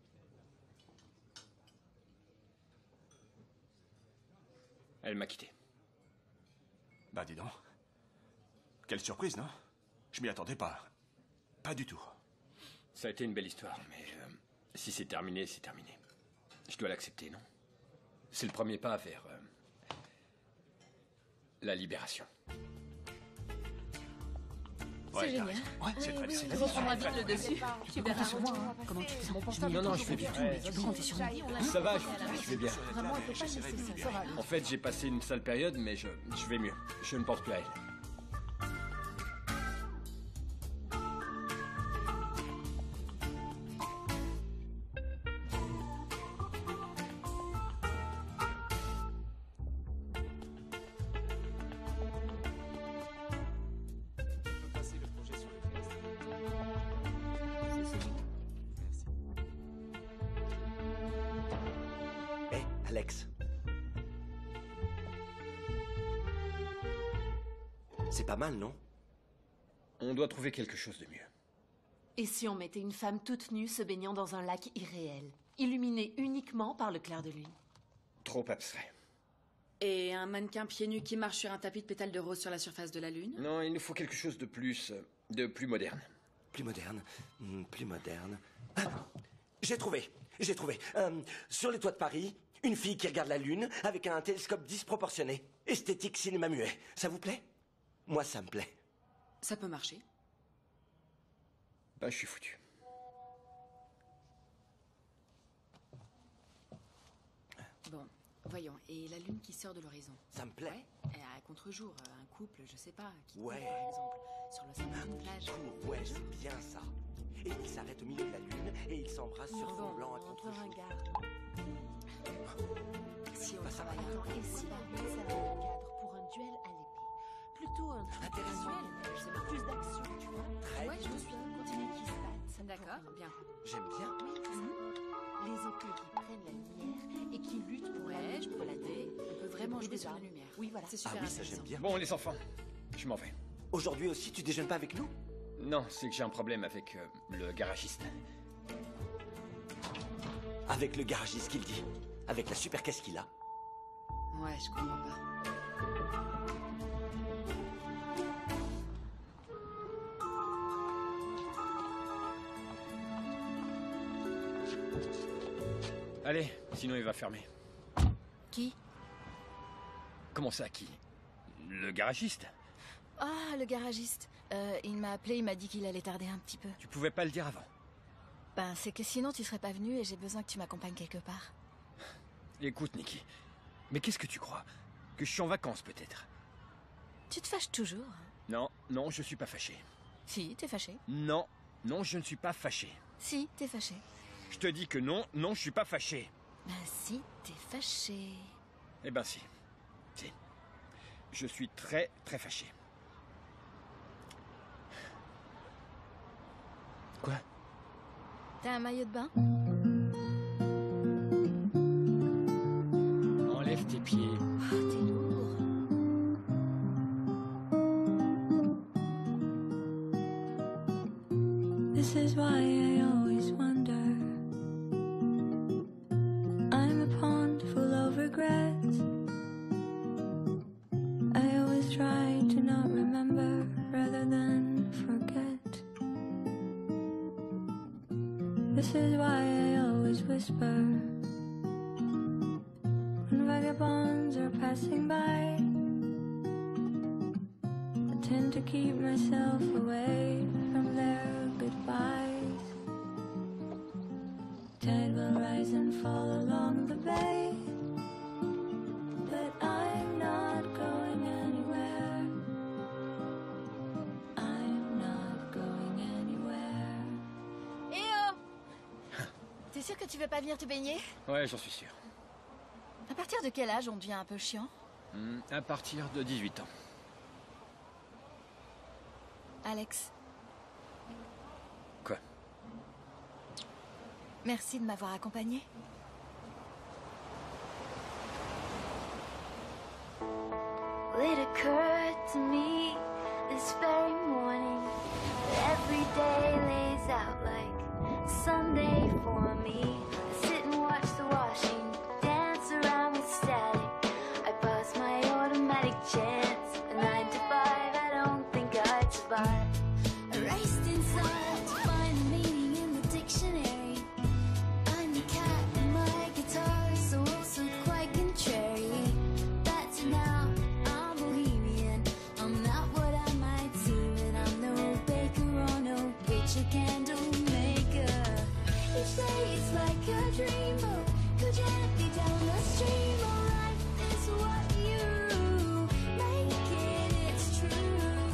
Elle m'a quitté. Bah dis donc. Quelle surprise, non? Je m'y attendais pas. Pas du tout. Ça a été une belle histoire, mais euh, si c'est terminé, c'est terminé. Je dois l'accepter, non? C'est le premier pas vers euh, la libération. Ouais, C'est t'as génial. raison. Ouais, c'est très bien. Tu reprendras vite le dessus. Tu verras. Comment tu te sens? Non, non, je vais bien. Tu peux compter sur nous. Ça va, je, je vais bien. Vraiment, il faut pas laisser ça. En fait, j'ai passé une sale période, mais je, je vais mieux. Je ne pense plus à elle. Hé, Alex. C'est pas mal, non? On doit trouver quelque chose de mieux. Et si on mettait une femme toute nue se baignant dans un lac irréel, illuminé uniquement par le clair de lune? Trop abstrait. Et un mannequin pieds nus qui marche sur un tapis de pétales de rose sur la surface de la Lune? Non, il nous faut quelque chose de plus... euh, de plus moderne. Plus moderne, hmm, plus moderne. Ah, j'ai trouvé, j'ai trouvé. Euh, sur les toits de Paris, une fille qui regarde la lune avec un télescope disproportionné. Esthétique cinéma muet. Ça vous plaît? Moi, ça me plaît. Ça peut marcher. Bah, je suis foutu. Bon, voyons. Et la Lune qui sort de l'horizon? Ça me plaît. Et à contre-jour, un couple, je sais pas, qui Ouais. court, par exemple, sur l'océan d'une plage. Tour, ouais, c'est bien ça. Et ils s'arrêtent au milieu de la lune et ils s'embrassent sur fond Bon, blanc à entre contre-jour. ringards. Si on Bah, ça va. travaille Attends, et si Barry servait le cadre pour un duel à l'épée? Plutôt un truc Intéressant. duel, je sais pas, plus d'action, tu vois. Très Ouais, je bien. te suis. Continue qui se battent. ça me D'accord, convient. bien. J'aime bien. Oui, c'est ça. Les épées qui prennent la lumière et qui luttent pour la Ouais, je peux la l'aider. On peut vraiment bruit jouer des sur la armes. lumière. Oui, voilà. C'est Ah super oui, ça intéressant. j'aime bien. Bon, les enfants, je m'en vais. Aujourd'hui aussi, tu déjeunes pas avec nous? Non, c'est que j'ai un problème avec euh, le garagiste. Avec le garagiste qu'il dit. Avec la super caisse qu'il a. Ouais, je comprends pas. Allez, sinon il va fermer. Qui? Comment ça, qui? Le garagiste? Ah, le garagiste. Euh, il m'a appelé, il m'a dit qu'il allait tarder un petit peu. Tu pouvais pas le dire avant. Ben, c'est que sinon tu serais pas venu et j'ai besoin que tu m'accompagnes quelque part. Écoute, Nikki, mais qu'est-ce que tu crois? Que je suis en vacances, peut-être? Tu te fâches toujours? Non, non, je suis pas fâché. Si, t'es fâché. Non, non, je ne suis pas fâché. Si, t'es fâché. Je te dis que non, non, je suis pas fâché. Ben si, t'es fâché. Eh ben si. Si. Je suis très, très fâché. Quoi? T'as un maillot de bain? Enlève tes pieds. Oh, t'es lourd. This is why I always wonder. I'm a pond full of regrets. I always try to not remember rather than forget. This is why I always whisper when vagabonds are passing by. I tend to keep myself away from their goodbyes. Tide will rise and fall along the bay, but I'm not going anywhere. I'm not going anywhere. Eh oh! T'es sûr que tu veux pas venir te baigner? Ouais, j'en suis sûr. À partir de quel âge on devient un peu chiant? Hmm, à partir de dix-huit ans. Alex, Quoi? merci de m'avoir accompagné. It occurred to me this very morning that every day lays out like Sunday for me. I sit and watch the washing dance around with static. I pass my automatic chance. A nine to five, I don't think I'd survive. I raced inside to find the meaning in the dictionary. I'm the cat and my guitar is so also quite contrary. That's now. I'm bohemian. I'm not what I might seem, and I'm no baker or no picture candle maker. Each day it's like a dreamboat. Go gently down the stream. Oh, life is what you make it. It's true.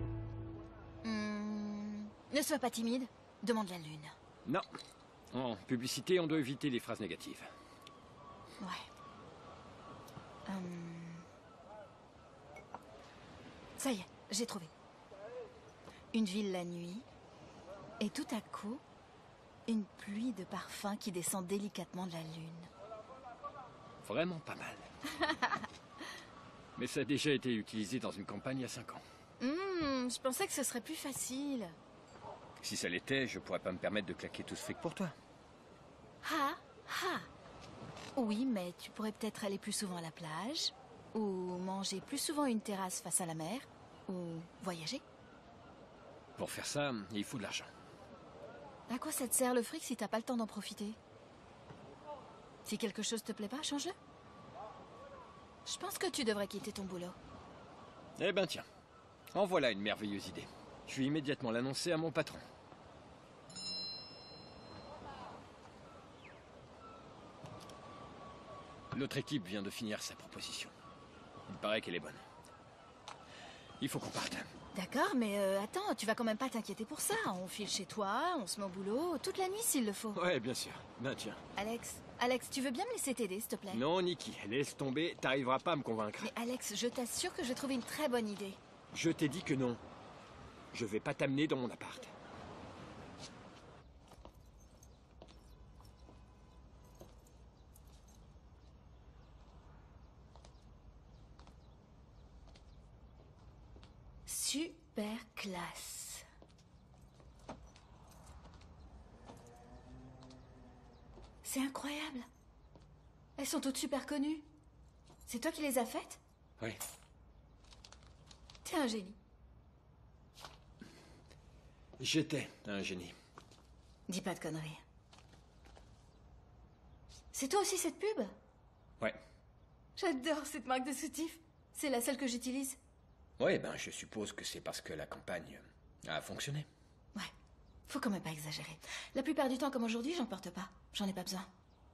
Hmm, ne sois pas timide. Demande la lune. Non. En publicité, on doit éviter les phrases négatives. Ouais. Hum. Ça y est, j'ai trouvé. Une ville la nuit, et tout à coup, une pluie de parfums qui descend délicatement de la lune. Vraiment pas mal. Mais ça a déjà été utilisé dans une campagne il y a cinq ans. Hum, je pensais que ce serait plus facile. Si ça l'était, je pourrais pas me permettre de claquer tout ce fric pour toi. Ha, ha. Oui, mais tu pourrais peut-être aller plus souvent à la plage, ou manger plus souvent une terrasse face à la mer, ou voyager. Pour faire ça, il faut de l'argent. À quoi ça te sert le fric si t'as pas le temps d'en profiter? Si quelque chose te plaît pas, change-le. Je pense que tu devrais quitter ton boulot. Eh ben tiens, en voilà une merveilleuse idée. Je vais immédiatement l'annoncer à mon patron. L'autre équipe vient de finir sa proposition. Il paraît qu'elle est bonne. Il faut qu'on parte. D'accord, mais euh, attends, tu vas quand même pas t'inquiéter pour ça. On file chez toi, on se met au boulot, toute la nuit s'il le faut. Ouais, bien sûr. Ben tiens. Alex, Alex, tu veux bien me laisser t'aider, s'il te plaît? Non, Nikki, laisse tomber, t'arriveras pas à me convaincre. Mais Alex, je t'assure que j'ai trouvé une très bonne idée. Je t'ai dit que non. Je vais pas t'amener dans mon appart. Super classe. C'est incroyable. Elles sont toutes super connues. C'est toi qui les as faites? Oui. T'es un génie. J'étais un génie. Dis pas de conneries. C'est toi aussi cette pub? Ouais. J'adore cette marque de soutif. C'est la seule que j'utilise. Ouais, ben je suppose que c'est parce que la campagne a fonctionné. Ouais. Faut quand même pas exagérer. La plupart du temps, comme aujourd'hui, j'en porte pas. J'en ai pas besoin.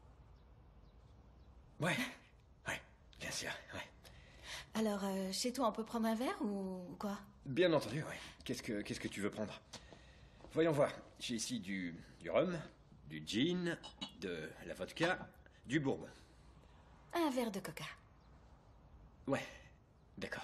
Ouais. Ouais, bien sûr, ouais. Alors, euh, chez toi, on peut prendre un verre ou ou quoi? Bien entendu, ouais. Qu'est-ce que, qu'est-ce que tu veux prendre? Voyons voir. J'ai ici du, du rhum, du gin, de la vodka, du bourbon. Un verre de coca. Ouais, d'accord.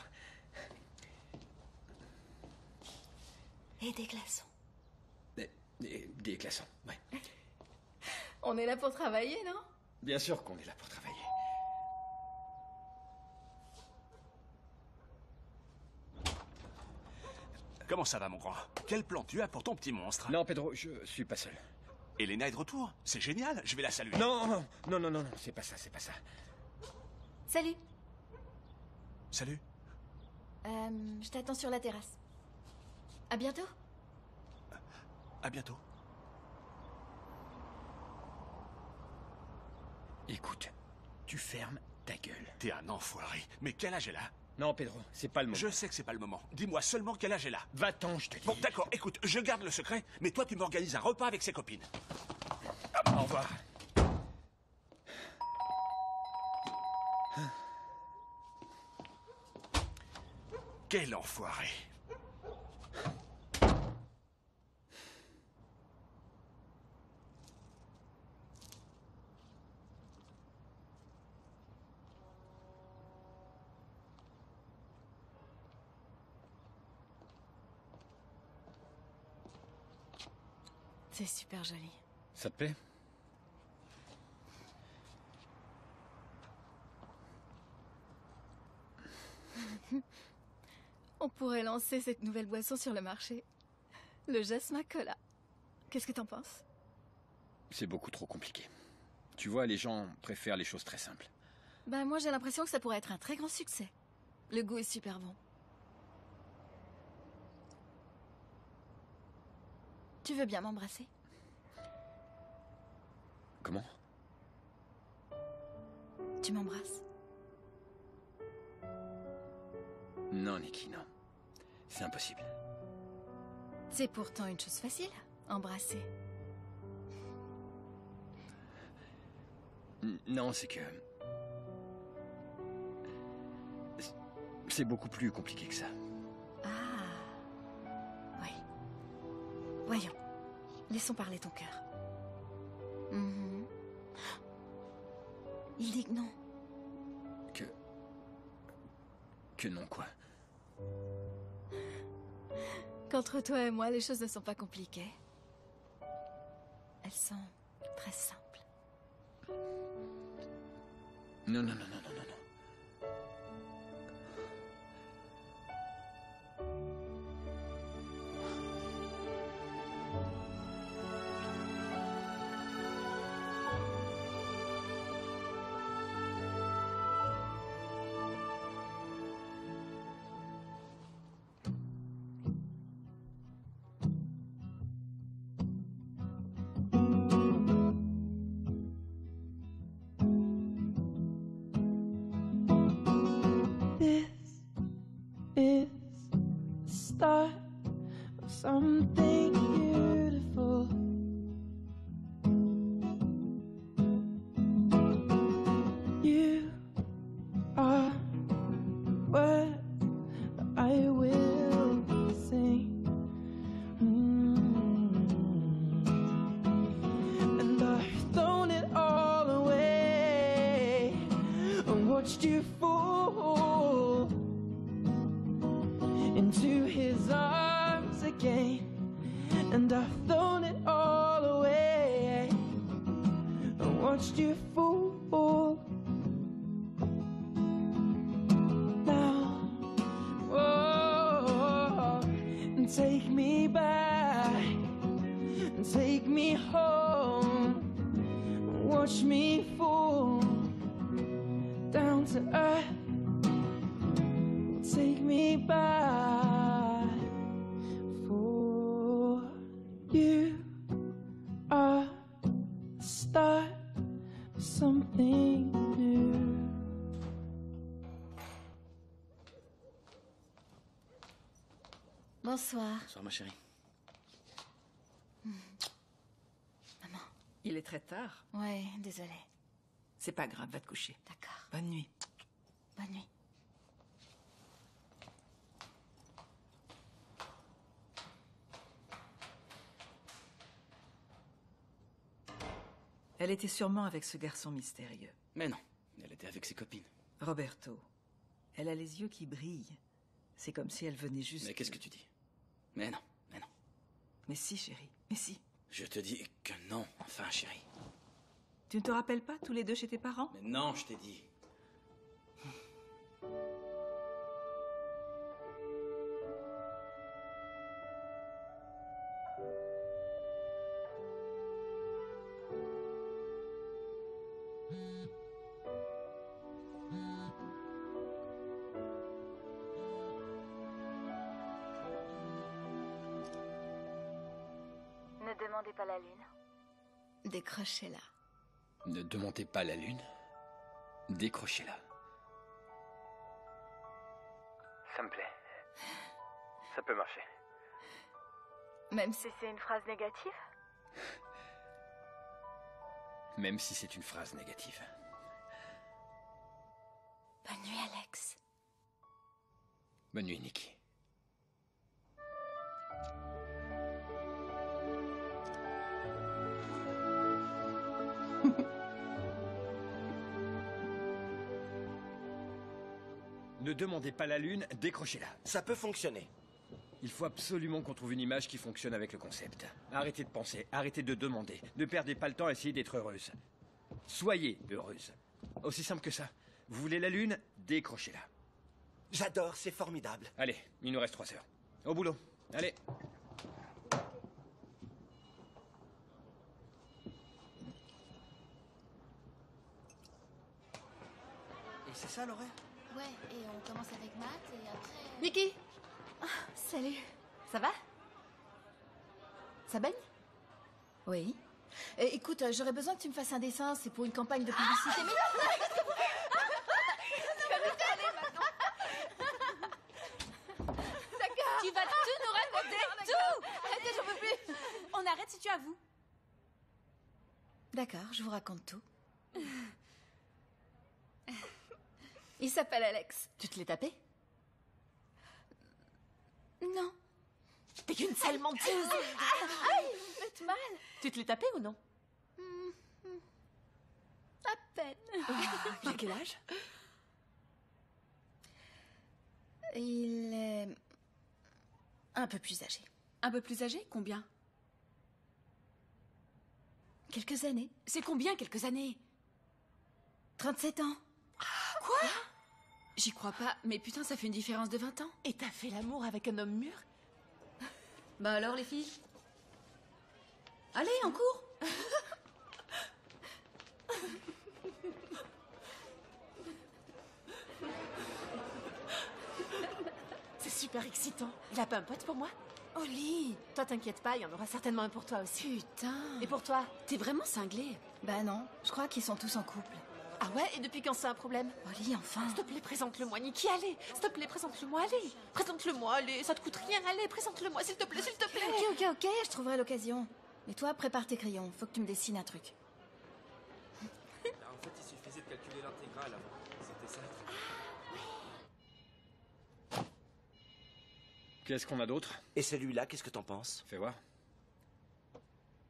Et des glaçons. Des, des, des glaçons, ouais. On est là pour travailler, non? Bien sûr qu'on est là pour travailler. Comment ça va, mon grand? Quel plan tu as pour ton petit monstre? Non, Pedro, je suis pas seul. Elena est de retour? C'est génial, je vais la saluer. Non, non, non, non, non, non, c'est pas ça, c'est pas ça. Salut. Salut. Euh, je t'attends sur la terrasse. À bientôt. À bientôt. Écoute, tu fermes ta gueule. T'es un enfoiré. Mais quel âge elle a? Non, Pedro, c'est pas le moment. Je sais que c'est pas le moment. Dis-moi seulement quel âge elle a. Va-t'en, je te dis. Bon, d'accord, écoute, je garde le secret, mais toi tu m'organises un repas avec ses copines. Au revoir. Quel enfoiré. C'est super joli. Ça te plaît? On pourrait lancer cette nouvelle boisson sur le marché. Le Jasmin Cola. Qu'est-ce que t'en penses? C'est beaucoup trop compliqué. Tu vois, les gens préfèrent les choses très simples. Ben moi j'ai l'impression que ça pourrait être un très grand succès. Le goût est super bon. Tu veux bien m'embrasser? Comment? Tu m'embrasses? Non, Nikki, non. C'est impossible. C'est pourtant une chose facile, embrasser. N- Non, c'est que... C'est beaucoup plus compliqué que ça. Ah. Oui. Voyons. Laissons parler ton cœur. Mhm. Il dit que non. Que... Que non, quoi. Qu'entre toi et moi, les choses ne sont pas compliquées. Elles sont très simples. Non, non, non, non, non, non, non. watched you fall into his arms again, and I've thrown it all away. I watched you fall now, oh, and take me back, and take me home, watch me fall down to earth, take me back, for you are the start of something new. Bonsoir. Bonsoir, ma chérie. Maman. Il est très tard. Ouais, désolée. C'est pas grave, va te coucher. D'accord. Bonne nuit. Bonne nuit. Elle était sûrement avec ce garçon mystérieux. Mais non, elle était avec ses copines. Roberto. Elle a les yeux qui brillent. C'est comme si elle venait juste... Mais qu'est-ce que tu dis? Mais non, mais non. Mais si, chérie, mais si. Je te dis que non, enfin, chérie. Tu ne te rappelles pas, tous les deux chez tes parents? Mais non, je t'ai dit. Ne demandez pas la lune. Décrochez-la. Ne demandez pas la lune. Décrochez-la. Ça me plaît. Ça peut marcher. Même si c'est une phrase négative? Même si c'est une phrase négative. Bonne nuit, Alex. Bonne nuit, Nikki. Ne demandez pas la lune, décrochez-la. Ça peut fonctionner. Il faut absolument qu'on trouve une image qui fonctionne avec le concept. Arrêtez de penser, arrêtez de demander. Ne perdez pas le temps à essayer d'être heureuse. Soyez heureuse. Aussi simple que ça. Vous voulez la lune, décrochez-la. J'adore, c'est formidable. Allez, il nous reste trois heures. Au boulot. Allez. Et c'est ça l'horaire? Ouais, et on commence avec Matt et après... Nikki! Ah, salut. Ça va? Ça baigne? Oui. Eh, écoute, j'aurais besoin que tu me fasses un dessin, c'est pour une campagne de publicité. Mais D'accord. Tu vas tout nous raconter, tout. Arrêtez, j'en peux plus. On arrête si tu avoues. D'accord, je vous raconte tout. Il s'appelle Alex. Tu te l'es tapé? Non. T'es qu'une sale menteuse. Aïe, vous me faites mal. Tu te l'es tapé ou non? À peine. Il a quel âge? Il est un peu plus âgé. Un peu plus âgé? Combien? Quelques années. C'est combien, quelques années? trente-sept ans. Quoi? J'y crois pas, mais putain, ça fait une différence de vingt ans. Et t'as fait l'amour avec un homme mûr? Bah alors, les filles? Allez, en cours. C'est super excitant. Il a pas un pote pour moi? Oli, toi t'inquiète pas, il y en aura certainement un pour toi aussi. Putain. Et pour toi? T'es vraiment cinglé. Bah non, je crois qu'ils sont tous en couple. Ah ouais? Et depuis quand c'est un problème? Oli, enfin. S'il te plaît, présente-le-moi, Nikki, allez. S'il te plaît, présente-le-moi, allez. Présente-le-moi, allez. Ça te coûte rien, allez. Présente-le-moi, s'il te plaît, s'il te plaît. Ok, ok, ok, je trouverai l'occasion. Mais toi, prépare tes crayons. Faut que tu me dessines un truc. Bah, en fait, il suffisait de calculer l'intégrale avant. C'était ça. Qu'est-ce qu'on a d'autre? Et celui-là, qu'est-ce que t'en penses? Fais voir.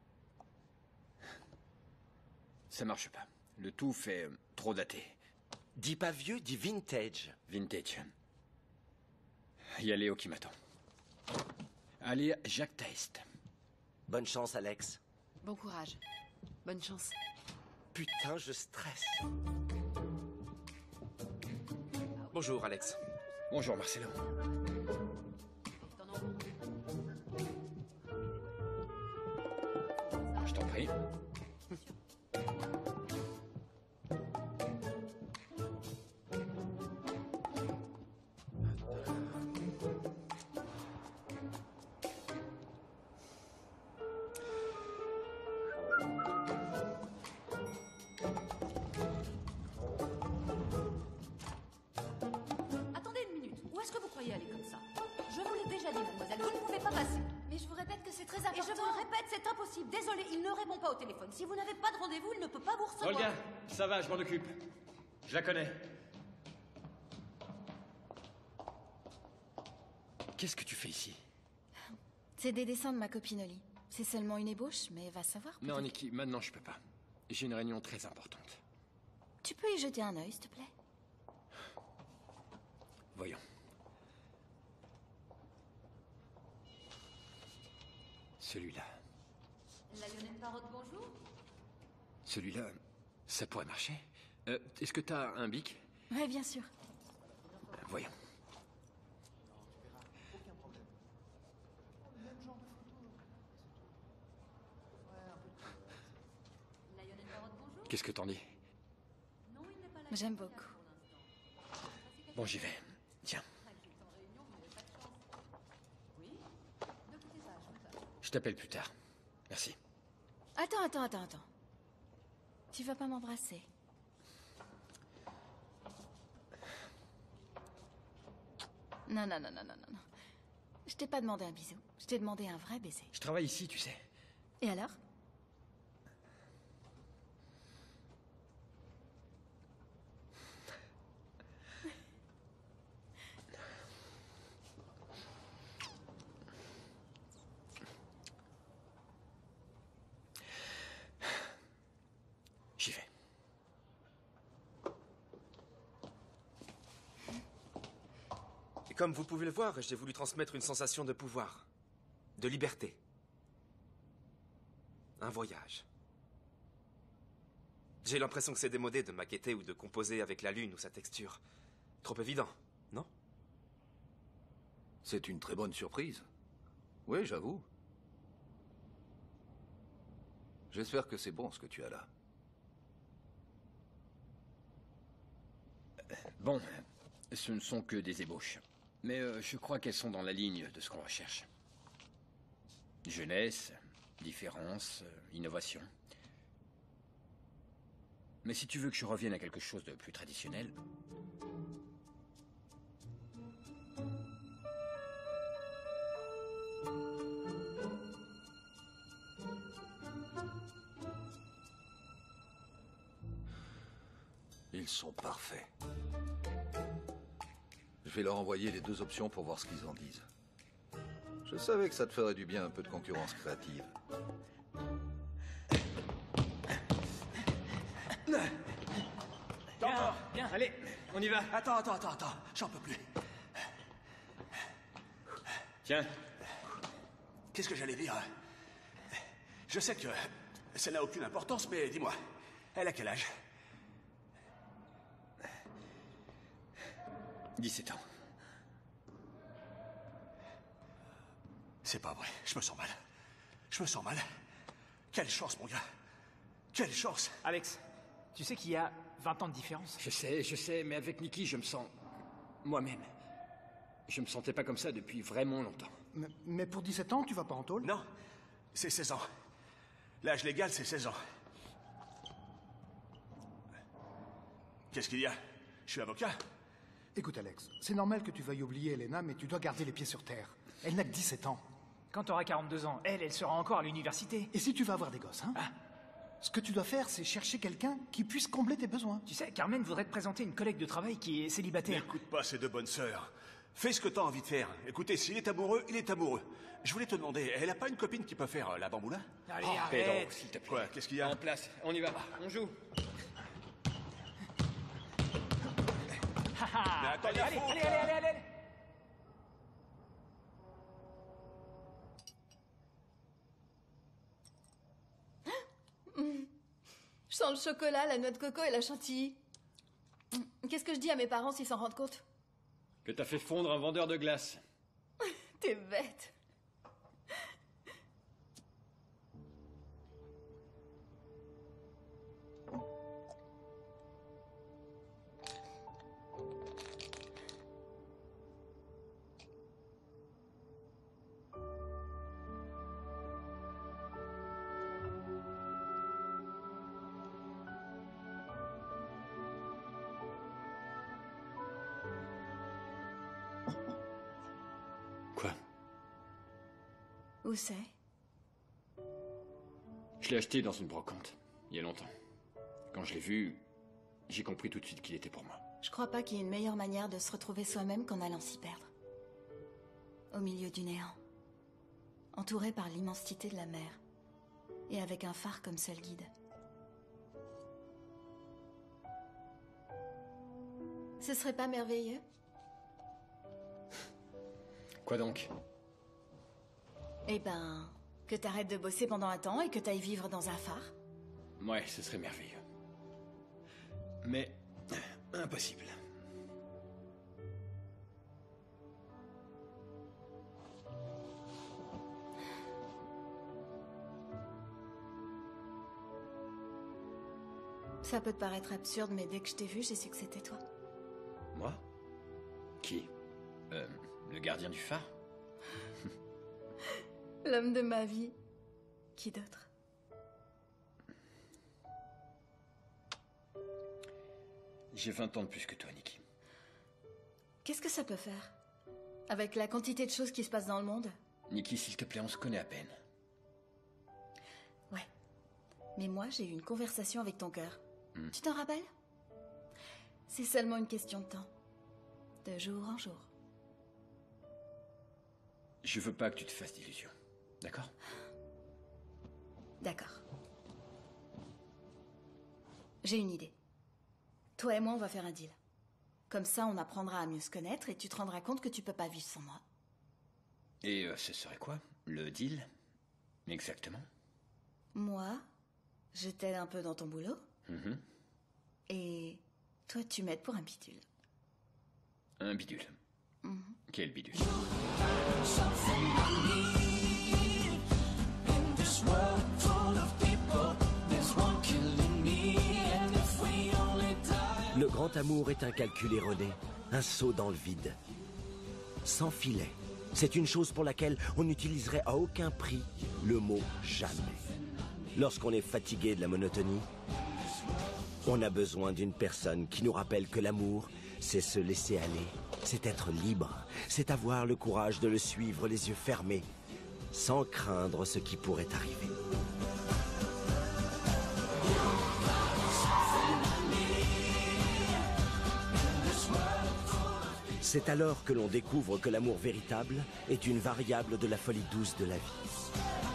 Ça marche pas. Le tout fait euh, trop daté. Dis pas vieux, dis vintage. Vintage. Il y a Léo qui m'attend. Allez, Jacques Taist. Bonne chance, Alex. Bon courage. Bonne chance. Putain, je stresse. Bonjour, Alex. Bonjour, Marcelo. Je t'en prie. Attendez une minute. Où est-ce que vous croyez aller comme ça? Je vous l'ai déjà dit, mademoiselle, vous ne pouvez pas passer. Mais je vous répète que c'est très important. Et je vous le répète, c'est impossible. Désolé, il ne répond pas au téléphone. Si vous n'avez pas de rendez-vous, il ne peut pas vous recevoir. Olga, ça va, je m'en occupe. Je la connais. Qu'est-ce que tu fais ici? C'est des dessins de ma copine Oli. C'est seulement une ébauche, mais va savoir. Non, Nikki, maintenant je peux pas. J'ai une réunion très importante. Tu peux y jeter un œil, s'il te plaît? Voyons. Celui-là. La Lionel Parotte, bonjour. Celui-là, ça pourrait marcher. Euh, Est-ce que t'as un bic? Oui, bien sûr. Voyons. Qu'est-ce que t'en dis? J'aime beaucoup. Bon, j'y vais. Tiens. Je t'appelle plus tard. Merci. Attends, attends, attends, attends. Tu vas pas m'embrasser? Non, non, non, non, non, non. Je t'ai pas demandé un bisou. Je t'ai demandé un vrai baiser. Je travaille ici, tu sais. Et alors? J'y vais. Et comme vous pouvez le voir, j'ai voulu transmettre une sensation de pouvoir, de liberté. Un voyage. J'ai l'impression que c'est démodé de maqueter ou de composer avec la lune ou sa texture. Trop évident, non? C'est une très bonne surprise. Oui, j'avoue. J'espère que c'est bon ce que tu as là. Bon, ce ne sont que des ébauches. Mais euh, je crois qu'elles sont dans la ligne de ce qu'on recherche. Jeunesse, différence, euh, innovation. Mais si tu veux que je revienne à quelque chose de plus traditionnel... Ils sont parfaits. Je vais leur envoyer les deux options pour voir ce qu'ils en disent. Je savais que ça te ferait du bien un peu de concurrence créative. Bien, bien, allez, on y va. Attends, attends, attends, attends, j'en peux plus. Tiens. Qu'est-ce que j'allais dire? Je sais que ça n'a aucune importance, mais dis-moi, elle a quel âge? dix-sept ans. C'est pas vrai, je me sens mal. Je me sens mal. Quelle chance, mon gars. Quelle chance. Alex, tu sais qu'il y a vingt ans de différence? Je sais, je sais, mais avec Nikki, je me sens... moi-même. Je me sentais pas comme ça depuis vraiment longtemps. Mais, mais pour dix-sept ans, tu vas pas en tôle? Non, c'est seize ans. L'âge légal, c'est seize ans. Qu'est-ce qu'il y a? Je suis avocat. Écoute, Alex, c'est normal que tu veuilles oublier Elena, mais tu dois garder les pieds sur terre. Elle n'a que dix-sept ans. Quand t'auras quarante-deux ans, elle, elle sera encore à l'université. Et si tu vas avoir des gosses, hein? Ah. Ce que tu dois faire, c'est chercher quelqu'un qui puisse combler tes besoins. Tu sais, Carmen voudrait te présenter une collègue de travail qui est célibataire. N'écoute pas ces deux bonnes sœurs. Fais ce que t'as envie de faire. Écoutez, s'il est amoureux, il est amoureux. Je voulais te demander, elle a pas une copine qui peut faire euh, la bamboula? Allez, Oh, arrête. Pedro, s'il te plaît. Quoi? Qu'est-ce qu'il y a? En place, on y va, on joue. ah. attends, Allez, la allez, faute, allez, là. allez, allez, allez. Mmh. Je sens le chocolat, la noix de coco et la chantilly. Mmh. Qu'est-ce que je dis à mes parents s'ils s'en rendent compte? Que t'as fait fondre un vendeur de glace. T'es bête. Quoi? Où c'est? Je l'ai acheté dans une brocante, il y a longtemps. Quand je l'ai vu, j'ai compris tout de suite qu'il était pour moi. Je crois pas qu'il y ait une meilleure manière de se retrouver soi-même qu'en allant s'y perdre. Au milieu du néant. Entouré par l'immensité de la mer. Et avec un phare comme seul guide. Ce serait pas merveilleux? Quoi donc? Eh ben, que t'arrêtes de bosser pendant un temps et que t'ailles vivre dans un phare. Ouais, ce serait merveilleux. Mais... impossible. Ça peut te paraître absurde, mais dès que je t'ai vu, j'ai su que c'était toi. Moi? Qui? Euh, le gardien du phare? L'homme de ma vie. Qui d'autre? J'ai vingt ans de plus que toi, Nikki. Qu'est-ce que ça peut faire? Avec la quantité de choses qui se passent dans le monde? Nikki, s'il te plaît, on se connaît à peine. Ouais. Mais moi, j'ai eu une conversation avec ton cœur. Hmm. Tu t'en rappelles? C'est seulement une question de temps. De jour en jour. Je veux pas que tu te fasses d'illusions. D'accord? D'accord. J'ai une idée. Toi et moi, on va faire un deal. Comme ça, on apprendra à mieux se connaître et tu te rendras compte que tu peux pas vivre sans moi. Et euh, ce serait quoi? Le deal? Exactement. Moi, je t'aide un peu dans ton boulot. Mhm. Et toi, tu m'aides pour un bidule. Un bidule. Mhm. Quel bidule? Le grand amour est un calcul erroné, un saut dans le vide. Sans filet, c'est une chose pour laquelle on n'utiliserait à aucun prix le mot jamais. Lorsqu'on est fatigué de la monotonie, on a besoin d'une personne qui nous rappelle que l'amour, c'est se laisser aller, c'est être libre, c'est avoir le courage de le suivre les yeux fermés, sans craindre ce qui pourrait arriver. C'est alors que l'on découvre que l'amour véritable est une variable de la folie douce de la vie.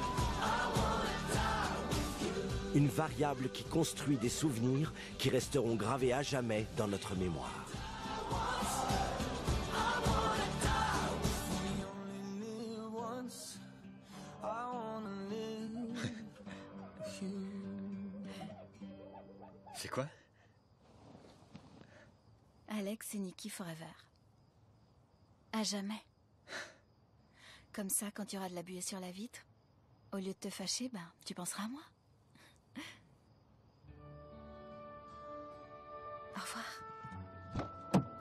Une variable qui construit des souvenirs qui resteront gravés à jamais dans notre mémoire. C'est quoi? Alex et Nikki Forever. À jamais. Comme ça, quand il y aura de la buée sur la vitre, au lieu de te fâcher, ben, tu penseras à moi. Au revoir.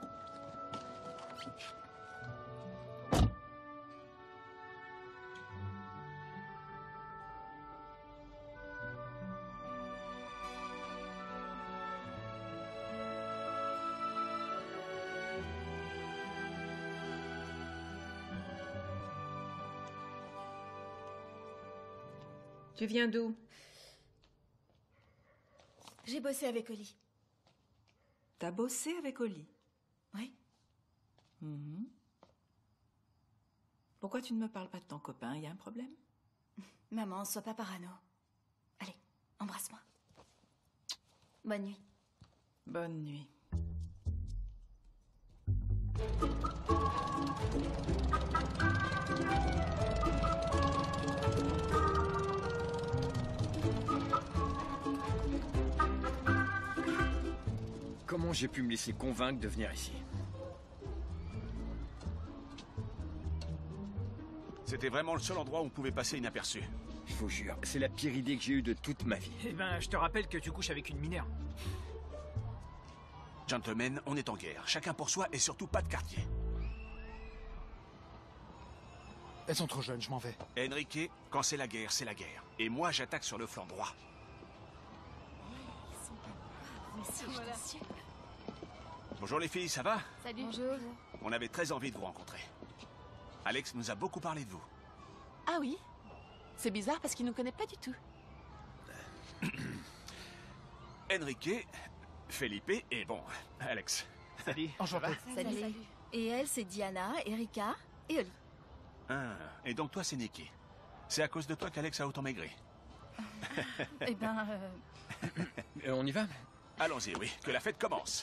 Tu viens d'où? J'ai bossé avec Oli. T'as bossé avec Oli? Oui. Mhm. Pourquoi tu ne me parles pas de ton copain? Il y a un problème? Maman, sois pas parano. Allez, embrasse-moi. Bonne nuit. Bonne nuit. Comment j'ai pu me laisser convaincre de venir ici? C'était vraiment le seul endroit où on pouvait passer inaperçu. Je vous jure, c'est la pire idée que j'ai eue de toute ma vie. Eh ben, je te rappelle que tu couches avec une mineure. Gentlemen, on est en guerre. Chacun pour soi et surtout pas de quartier. Elles sont trop jeunes, je m'en vais. Enrique, quand c'est la guerre, c'est la guerre. Et moi, j'attaque sur le flanc droit. Bonjour les filles, ça va? Salut. Bonjour. On avait très envie de vous rencontrer. Alex nous a beaucoup parlé de vous. Ah oui? C'est bizarre parce qu'il nous connaît pas du tout. Enrique, Felipe et bon, Alex. Salut. Enchanté. Salut. Salut. Et elle, c'est Diana, Erika et Oli. Ah, et donc toi, c'est Nikki. C'est à cause de toi qu'Alex a autant maigri. Eh ben... Euh... Euh, on y va? Allons-y, oui. Que la fête commence.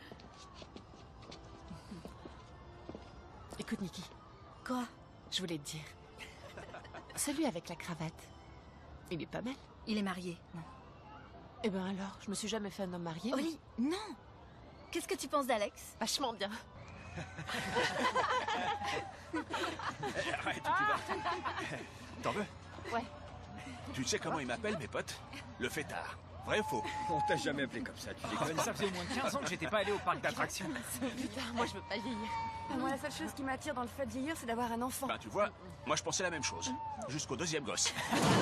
Écoute, Nikki. Quoi? Je voulais te dire. Celui avec la cravate, il est pas mal. Il est marié, non? Eh ben alors, je me suis jamais fait un homme marié. Oli, non! Qu'est-ce que tu penses d'Alex? Vachement bien. Arrête, tu vas. T'en veux? Ouais. Tu sais comment il m'appelle, mes potes? Le fêtard. Vrai ou faux? On t'a jamais appelé comme ça, tu déconnes. Ça faisait au moins quinze ans que j'étais pas allé au parc d'attractions. Putain, moi je veux pas vieillir. Moi, la seule chose qui m'attire dans le fait de vieillir, c'est d'avoir un enfant. Ben, tu vois, moi je pensais la même chose. Jusqu'au deuxième gosse.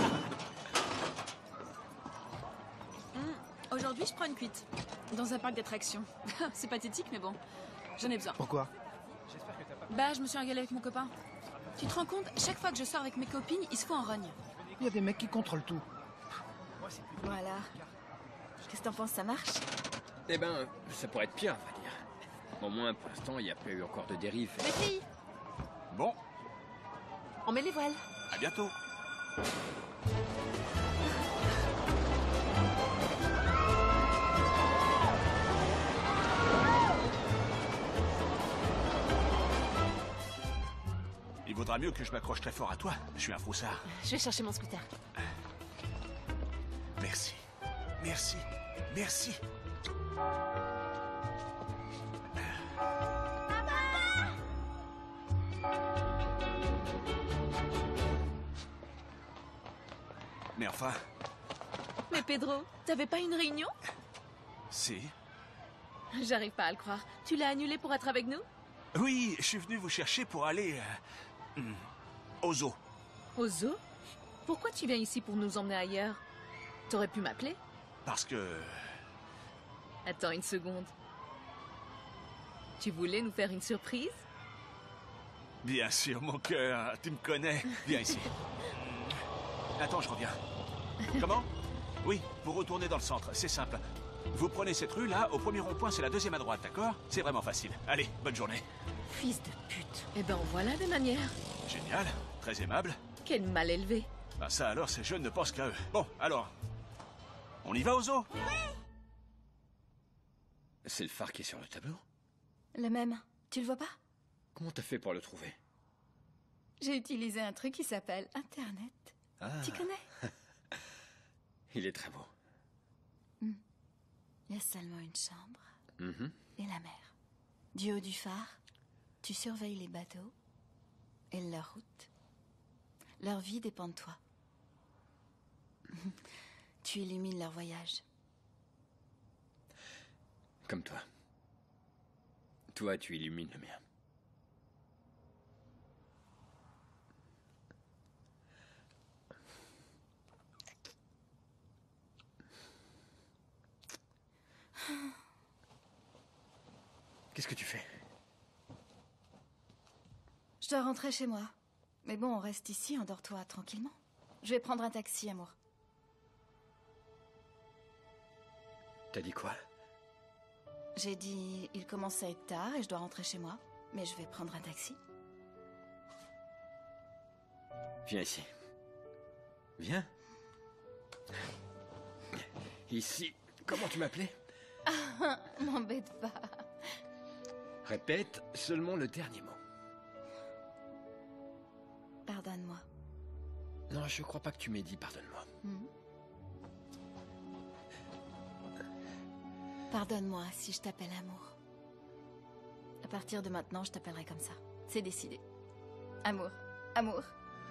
Mmh. Aujourd'hui, je prends une cuite. Dans un parc d'attractions. C'est pathétique, mais bon. J'en ai besoin. Pourquoi? Bah, je me suis engueulée avec mon copain. Tu te rends compte, chaque fois que je sors avec mes copines, il se fout en rogne. Il y a des mecs qui contrôlent tout. Voilà. Qu'est-ce que t'en penses, ça marche? Eh ben, ça pourrait être pire, on va dire. Au moins, pour l'instant, il n'y a pas eu encore de dérive. Les filles, Bon, on met les voiles. à bientôt. Il vaudra mieux que je m'accroche très fort à toi. Je suis un froussard. Je vais chercher mon scooter. Merci. Merci. Merci. Mais enfin, Mais Pedro, t'avais pas une réunion? si. J'arrive pas à le croire. Tu l'as annulé pour être avec nous? Oui, je suis venu vous chercher pour aller euh, hmm, au zoo. Au zoo? Pourquoi tu viens ici pour nous emmener ailleurs? T'aurais pu m'appeler? Parce que... Attends une seconde. Tu voulais nous faire une surprise? Bien sûr, mon cœur, tu me connais. Viens ici. Attends, je reviens. Comment? Oui, vous retournez dans le centre, c'est simple. Vous prenez cette rue là, au premier rond-point, c'est la deuxième à droite, d'accord? C'est vraiment facile. Allez, bonne journée. Fils de pute. Eh ben voilà des manières. Génial, très aimable. Quel mal élevé. Ah ça alors, ces jeunes ne pensent qu'à eux. Bon, alors, on y va au zoo? C'est le phare qui est sur le tableau? Le même. Tu le vois pas? Comment t'as fait pour le trouver? J'ai utilisé un truc qui s'appelle Internet. Ah. Tu connais? Il est très beau. Hmm. Il y a seulement une chambre Mm-hmm. et la mer. Du haut du phare, tu surveilles les bateaux et leur route. Leur vie dépend de toi. Tu illumines leur voyage. Comme toi. Toi, tu illumines le mien. Qu'est-ce que tu fais? Je dois rentrer chez moi. Mais bon, on reste ici, endors-toi tranquillement. Je vais prendre un taxi, amour. T'as dit quoi? J'ai dit, il commence à être tard et je dois rentrer chez moi. Mais je vais prendre un taxi. Viens ici. Viens. Ici. Comment tu m'appelais? Ah, m'embête pas. Répète seulement le dernier mot. Pardonne-moi. Non, je crois pas que tu m'aies dit pardonne-moi. Hmm. Pardonne-moi si je t'appelle amour. À partir de maintenant, je t'appellerai comme ça. C'est décidé. Amour. Amour.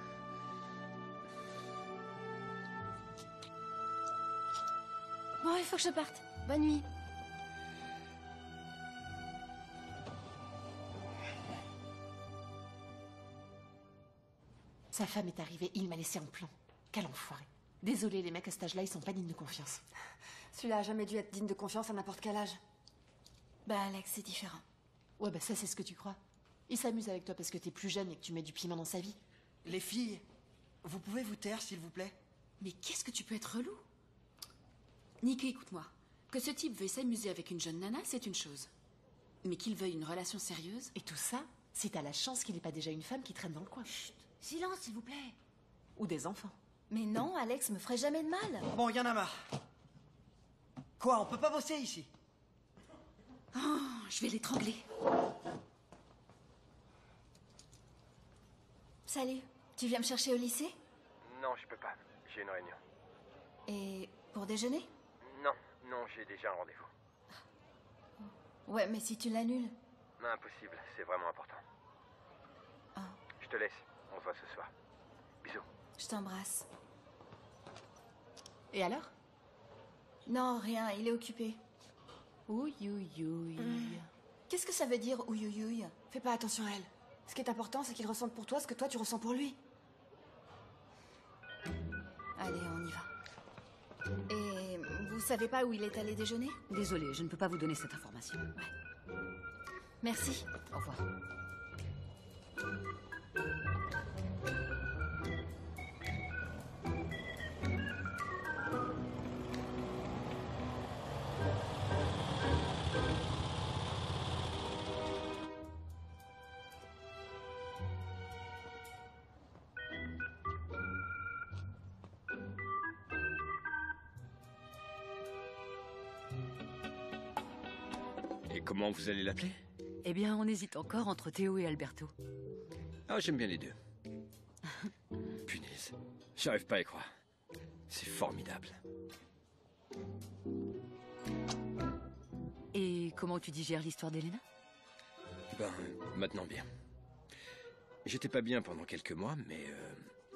Bon, il faut que je parte. Bonne nuit. Sa femme est arrivée, il m'a laissé en plan. Quel enfoiré. Désolé, les mecs à cet âge-là, ils sont pas dignes de confiance. Celui-là a jamais dû être digne de confiance à n'importe quel âge. Bah, Alex, c'est différent. Ouais, bah ça, c'est ce que tu crois. Il s'amuse avec toi parce que t'es plus jeune et que tu mets du piment dans sa vie. Les filles, vous pouvez vous taire, s'il vous plaît? Mais qu'est-ce que tu peux être relou? Nicky, écoute-moi. Que ce type veuille s'amuser avec une jeune nana, c'est une chose. Mais qu'il veuille une relation sérieuse... Et tout ça, si t'as la chance qu'il n'ait pas déjà une femme qui traîne dans le coin. Chut, silence, s'il vous plaît. Ou des enfants. Mais non, Alex me ferait jamais de mal. Bon, y en a marre. Quoi, on peut pas bosser ici? Oh, je vais l'étrangler. Salut, tu viens me chercher au lycée? Non, je peux pas. J'ai une réunion. Et pour déjeuner? Non, non, j'ai déjà un rendez-vous. Ouais, mais si tu l'annules? Impossible, c'est vraiment important. Oh. Je te laisse, on se voit ce soir. Bisous. Je t'embrasse. Et alors? Non, rien, il est occupé. Ouïe, ouïe, ouïe. Mmh. Qu'est-ce que ça veut dire, ouïe, ouïe, ouïe? Fais pas attention à elle. Ce qui est important, c'est qu'il ressente pour toi ce que toi tu ressens pour lui. Allez, on y va. Et vous savez pas où il est allé déjeuner? Désolée, je ne peux pas vous donner cette information. Ouais. Merci. Au revoir. Et comment vous allez l'appeler? Eh bien, on hésite encore entre Théo et Alberto. Ah, j'aime bien les deux. Punaise, j'arrive pas à y croire. C'est formidable. Et comment tu digères l'histoire d'Elena? Ben, maintenant bien. J'étais pas bien pendant quelques mois, mais... Euh,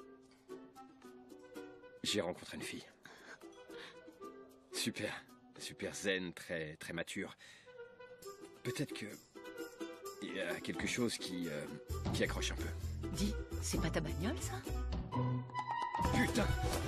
j'ai rencontré une fille. Super, super zen, très, très mature. Peut-être que... il y a quelque chose qui... Euh, qui accroche un peu. Dis, c'est pas ta bagnole, ça? Putain!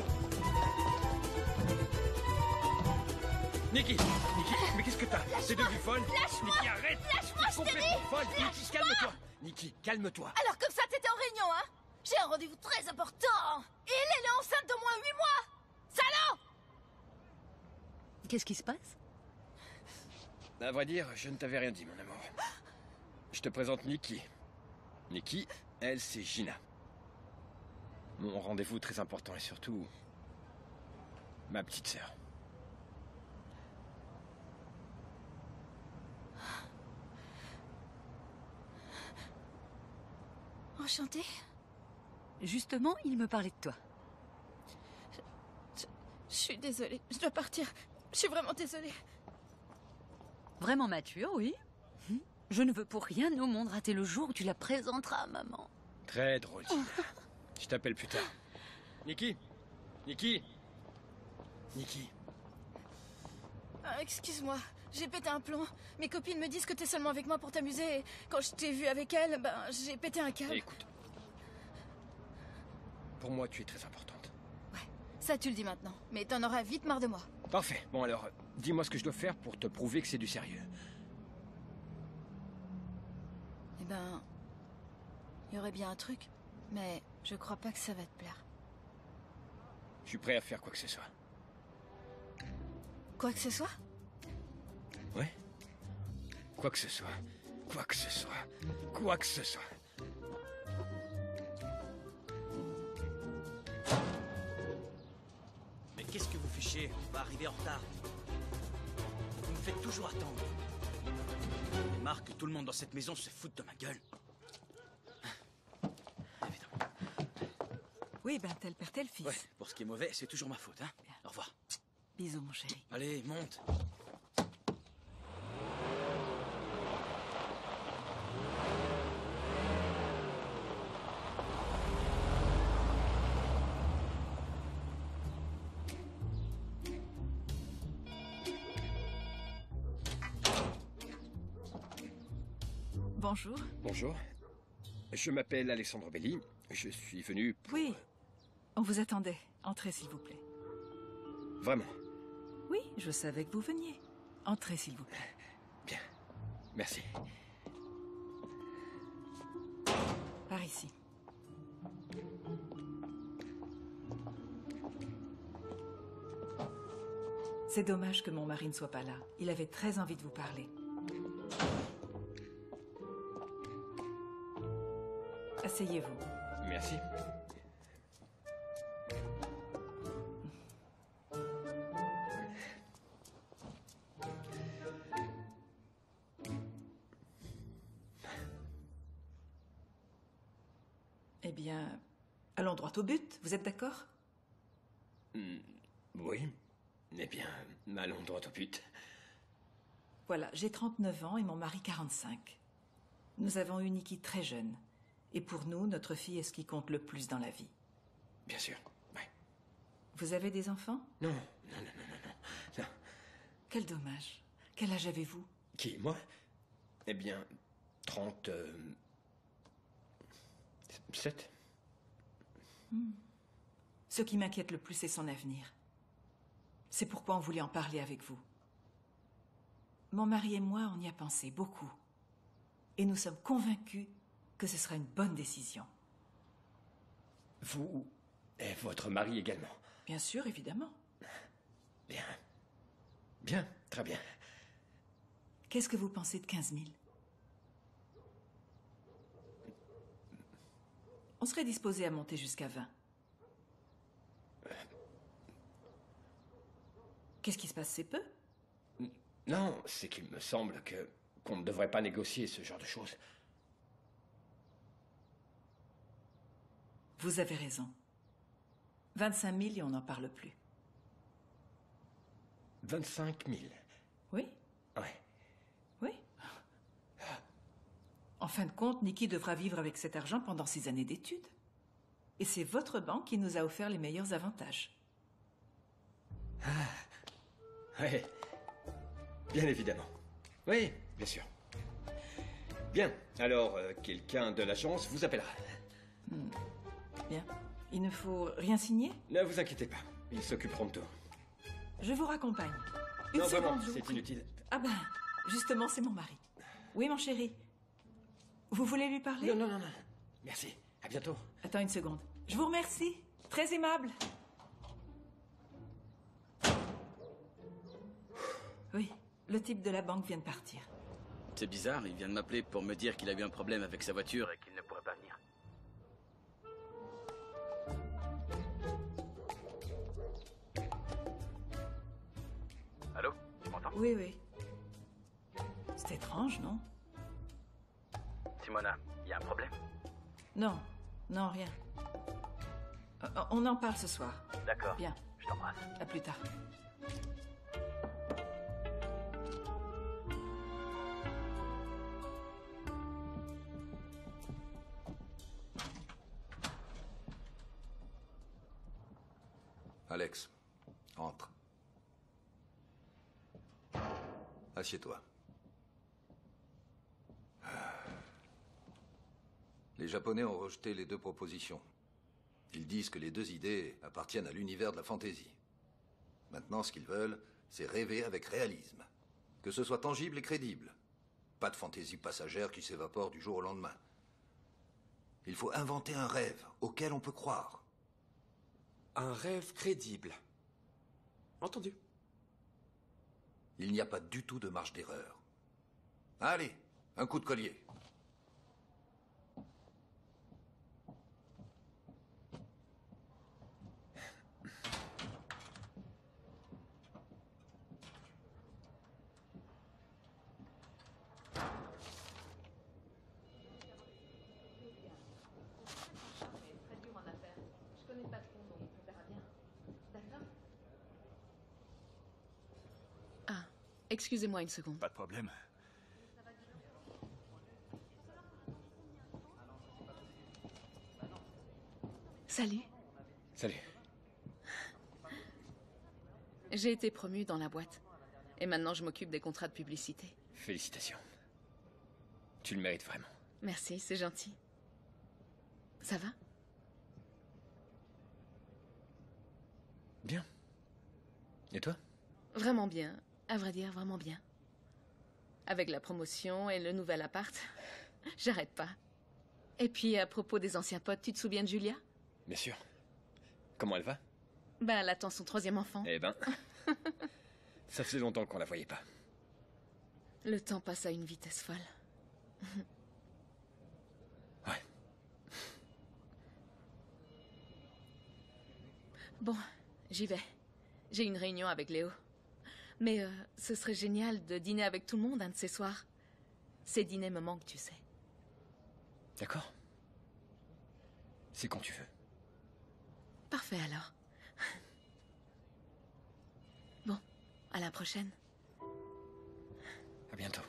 Nicky! Nicky, mais qu'est-ce que t'as? T'es devenue folle? Lâche-moi! Nicky, arrête! Lâche-moi, je t'ai dit! Complètement folle! Nicky, calme-toi! Nicky, calme-toi! Alors comme ça, t'étais en réunion, hein? J'ai un rendez-vous très important! Et elle, elle est enceinte d'au moins huit mois! Salaud! Qu'est-ce qui se passe? À vrai dire, je ne t'avais rien dit, mon amour. Je te présente Nicky. Nicky, elle, c'est Gina. Mon rendez-vous très important et surtout... ma petite sœur. Enchantée. Justement, il me parlait de toi. Je, je, je suis désolée, je dois partir. Je suis vraiment désolée. Vraiment mature, oui. Je ne veux pour rien au monde rater le jour où tu la présenteras à maman. Très drôle, Gina. Je t'appelle plus tard. Nicky Nicky Nicky Ah, excuse-moi, j'ai pété un plomb. Mes copines me disent que t'es seulement avec moi pour t'amuser. Et quand je t'ai vue avec elle, ben, j'ai pété un câble. Écoute. Pour moi, tu es très importante. Ouais, ça tu le dis maintenant. Mais t'en auras vite marre de moi. Parfait. Bon alors, dis-moi ce que je dois faire pour te prouver que c'est du sérieux. Eh ben... il y aurait bien un truc, mais je crois pas que ça va te plaire. Je suis prêt à faire quoi que ce soit. Quoi que ce soit? Ouais. Quoi que ce soit. Quoi que ce soit. Quoi que ce soit. Mais qu'est-ce que vous faites chier? On va arriver en retard. Vous me faites toujours attendre. Et Marc, que tout le monde dans cette maison se fout de ma gueule. Oui, ben tel père, tel fils. Ouais, pour ce qui est mauvais, c'est toujours ma faute, hein. Au revoir. Bisous, mon chéri. Allez, monte. Bonjour. Bonjour. Je m'appelle Alessandro Belli. Je suis venu pour... Oui, on vous attendait. Entrez, s'il vous plaît. Vraiment? Oui, je savais que vous veniez. Entrez, s'il vous plaît. Bien. Merci. Par ici. C'est dommage que mon mari ne soit pas là. Il avait très envie de vous parler. Asseyez-vous. Merci. Eh bien, allons droit au but. Vous êtes d'accord? Mm, oui. Eh bien, allons droit au but. Voilà, j'ai trente-neuf ans et mon mari quarante-cinq. Nous avons eu Nikki très jeune. Et pour nous, notre fille est ce qui compte le plus dans la vie. Bien sûr, oui. Vous avez des enfants? Non, non, non, non, non, non. non. Quel dommage. Quel âge avez-vous? Qui, moi? Eh bien, trente... Euh... sept. Hmm. Ce qui m'inquiète le plus, c'est son avenir. C'est pourquoi on voulait en parler avec vous. Mon mari et moi, on y a pensé beaucoup. Et nous sommes convaincus que ce sera une bonne décision. Vous et votre mari également? Bien sûr, évidemment. Bien. Bien, très bien. Qu'est-ce que vous pensez de quinze mille? On serait disposé à monter jusqu'à vingt. Qu'est-ce qui se passe, c'est peu? Non, c'est qu'il me semble que qu'on ne devrait pas négocier ce genre de choses. Vous avez raison. vingt-cinq mille et on n'en parle plus. vingt-cinq mille? Oui. Oui. Oui. En fin de compte, Nikki devra vivre avec cet argent pendant six années d'études. Et c'est votre banque qui nous a offert les meilleurs avantages. Ah. Oui. Bien évidemment. Oui, bien sûr. Bien. Alors, euh, quelqu'un de l'agence vous appellera. Hmm. Bien. Il ne faut rien signer? Ne vous inquiétez pas. Ils s'occuperont de tout. Je vous raccompagne. Une non, seconde, vraiment, je vous c'est prie. inutile. Ah ben, justement, c'est mon mari. Oui, mon chéri. Vous voulez lui parler? Non, non, non, non. Merci. À bientôt. Attends une seconde. Je vous remercie. Très aimable. Oui, le type de la banque vient de partir. C'est bizarre, il vient de m'appeler pour me dire qu'il a eu un problème avec sa voiture et qu'il ne pourrait pas venir. Allô? Tu m'entends? Oui, oui. C'est étrange, non? Simona, il y a un problème? Non, non, rien. Euh, On en parle ce soir. D'accord. Bien. Je t'embrasse. À plus tard. Alex, entre. Assieds-toi. Les Japonais ont rejeté les deux propositions. Ils disent que les deux idées appartiennent à l'univers de la fantaisie. Maintenant, ce qu'ils veulent, c'est rêver avec réalisme. Que ce soit tangible et crédible. Pas de fantaisie passagère qui s'évapore du jour au lendemain. Il faut inventer un rêve auquel on peut croire. Un rêve crédible. Entendu. Il n'y a pas du tout de marge d'erreur. Allez, un coup de collier. Excusez-moi une seconde. Pas de problème. Salut. Salut. J'ai été promue dans la boîte. Et maintenant, je m'occupe des contrats de publicité. Félicitations. Tu le mérites vraiment. Merci, c'est gentil. Ça va? Bien. Et toi? Vraiment bien. À vrai dire, vraiment bien. Avec la promotion et le nouvel appart, j'arrête pas. Et puis, à propos des anciens potes, tu te souviens de Julia? Bien sûr. Comment elle va? Ben, elle attend son troisième enfant. Eh ben... ça faisait longtemps qu'on la voyait pas. Le temps passe à une vitesse folle. Ouais. Bon, j'y vais. J'ai une réunion avec Léo. Mais euh, ce serait génial de dîner avec tout le monde un de ces soirs. Ces dîners me manquent, tu sais. D'accord. C'est quand tu veux. Parfait alors. Bon, à la prochaine. À bientôt.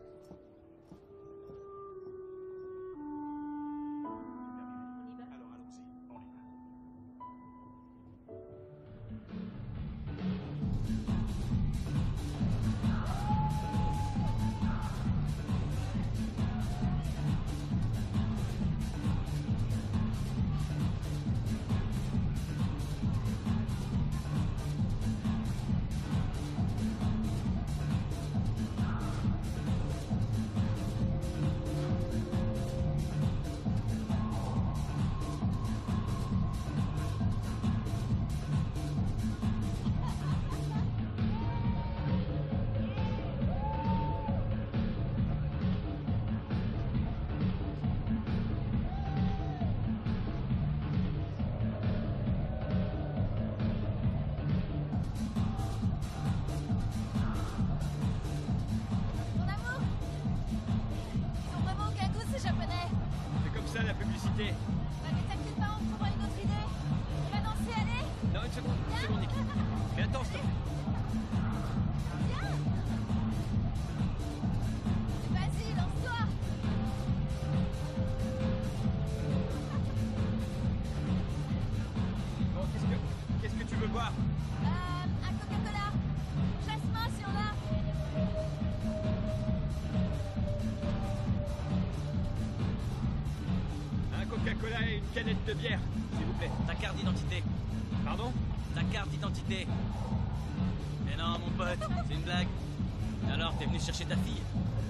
Canette de bière, s'il vous plaît. Ta carte d'identité. Pardon? Ta carte d'identité. Mais non, mon pote, c'est une blague. Alors, t'es venu chercher ta fille?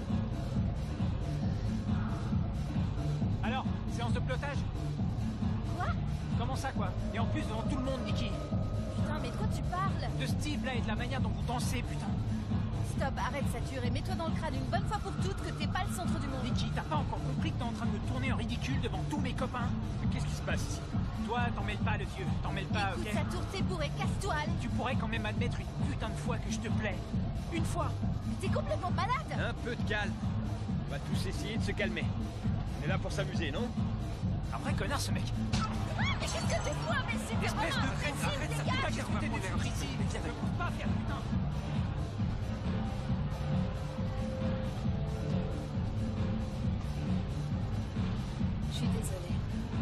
Alors, séance de pilotage? Quoi? Comment ça, quoi? Et en plus, devant tout le monde, Nikki. Putain, mais de quoi tu parles? De ce type-là et de la manière dont vous dansez, putain. Stop, arrête Satur et mets-toi dans le crâne une bonne fois pour toutes que t'es pas le centre du monde. Nikki, t'as pas encore compris que t'es en train de me tourner en ridicule devant tous mes copains? Qu'est-ce qui se passe ici? Toi, t'en mêles pas, le vieux. T'en mêles pas, Écoute, ok? Satur, t'es bourré, casse-toi, allez. Tu pourrais quand même admettre une putain de fois que je te plais. Une fois. Mais t'es complètement malade. Un peu de calme. On va tous essayer de se calmer. On est là pour s'amuser, non? Un vrai connard, ce mec. Ah, mais qu'est-ce que t'es fou, imbécile? T'es Espèce vraiment de crête, imbécile, arrête, ça dégage. peut pas discuter des trucs ici. Ça ne coûte pas faire, putain. Je suis désolée.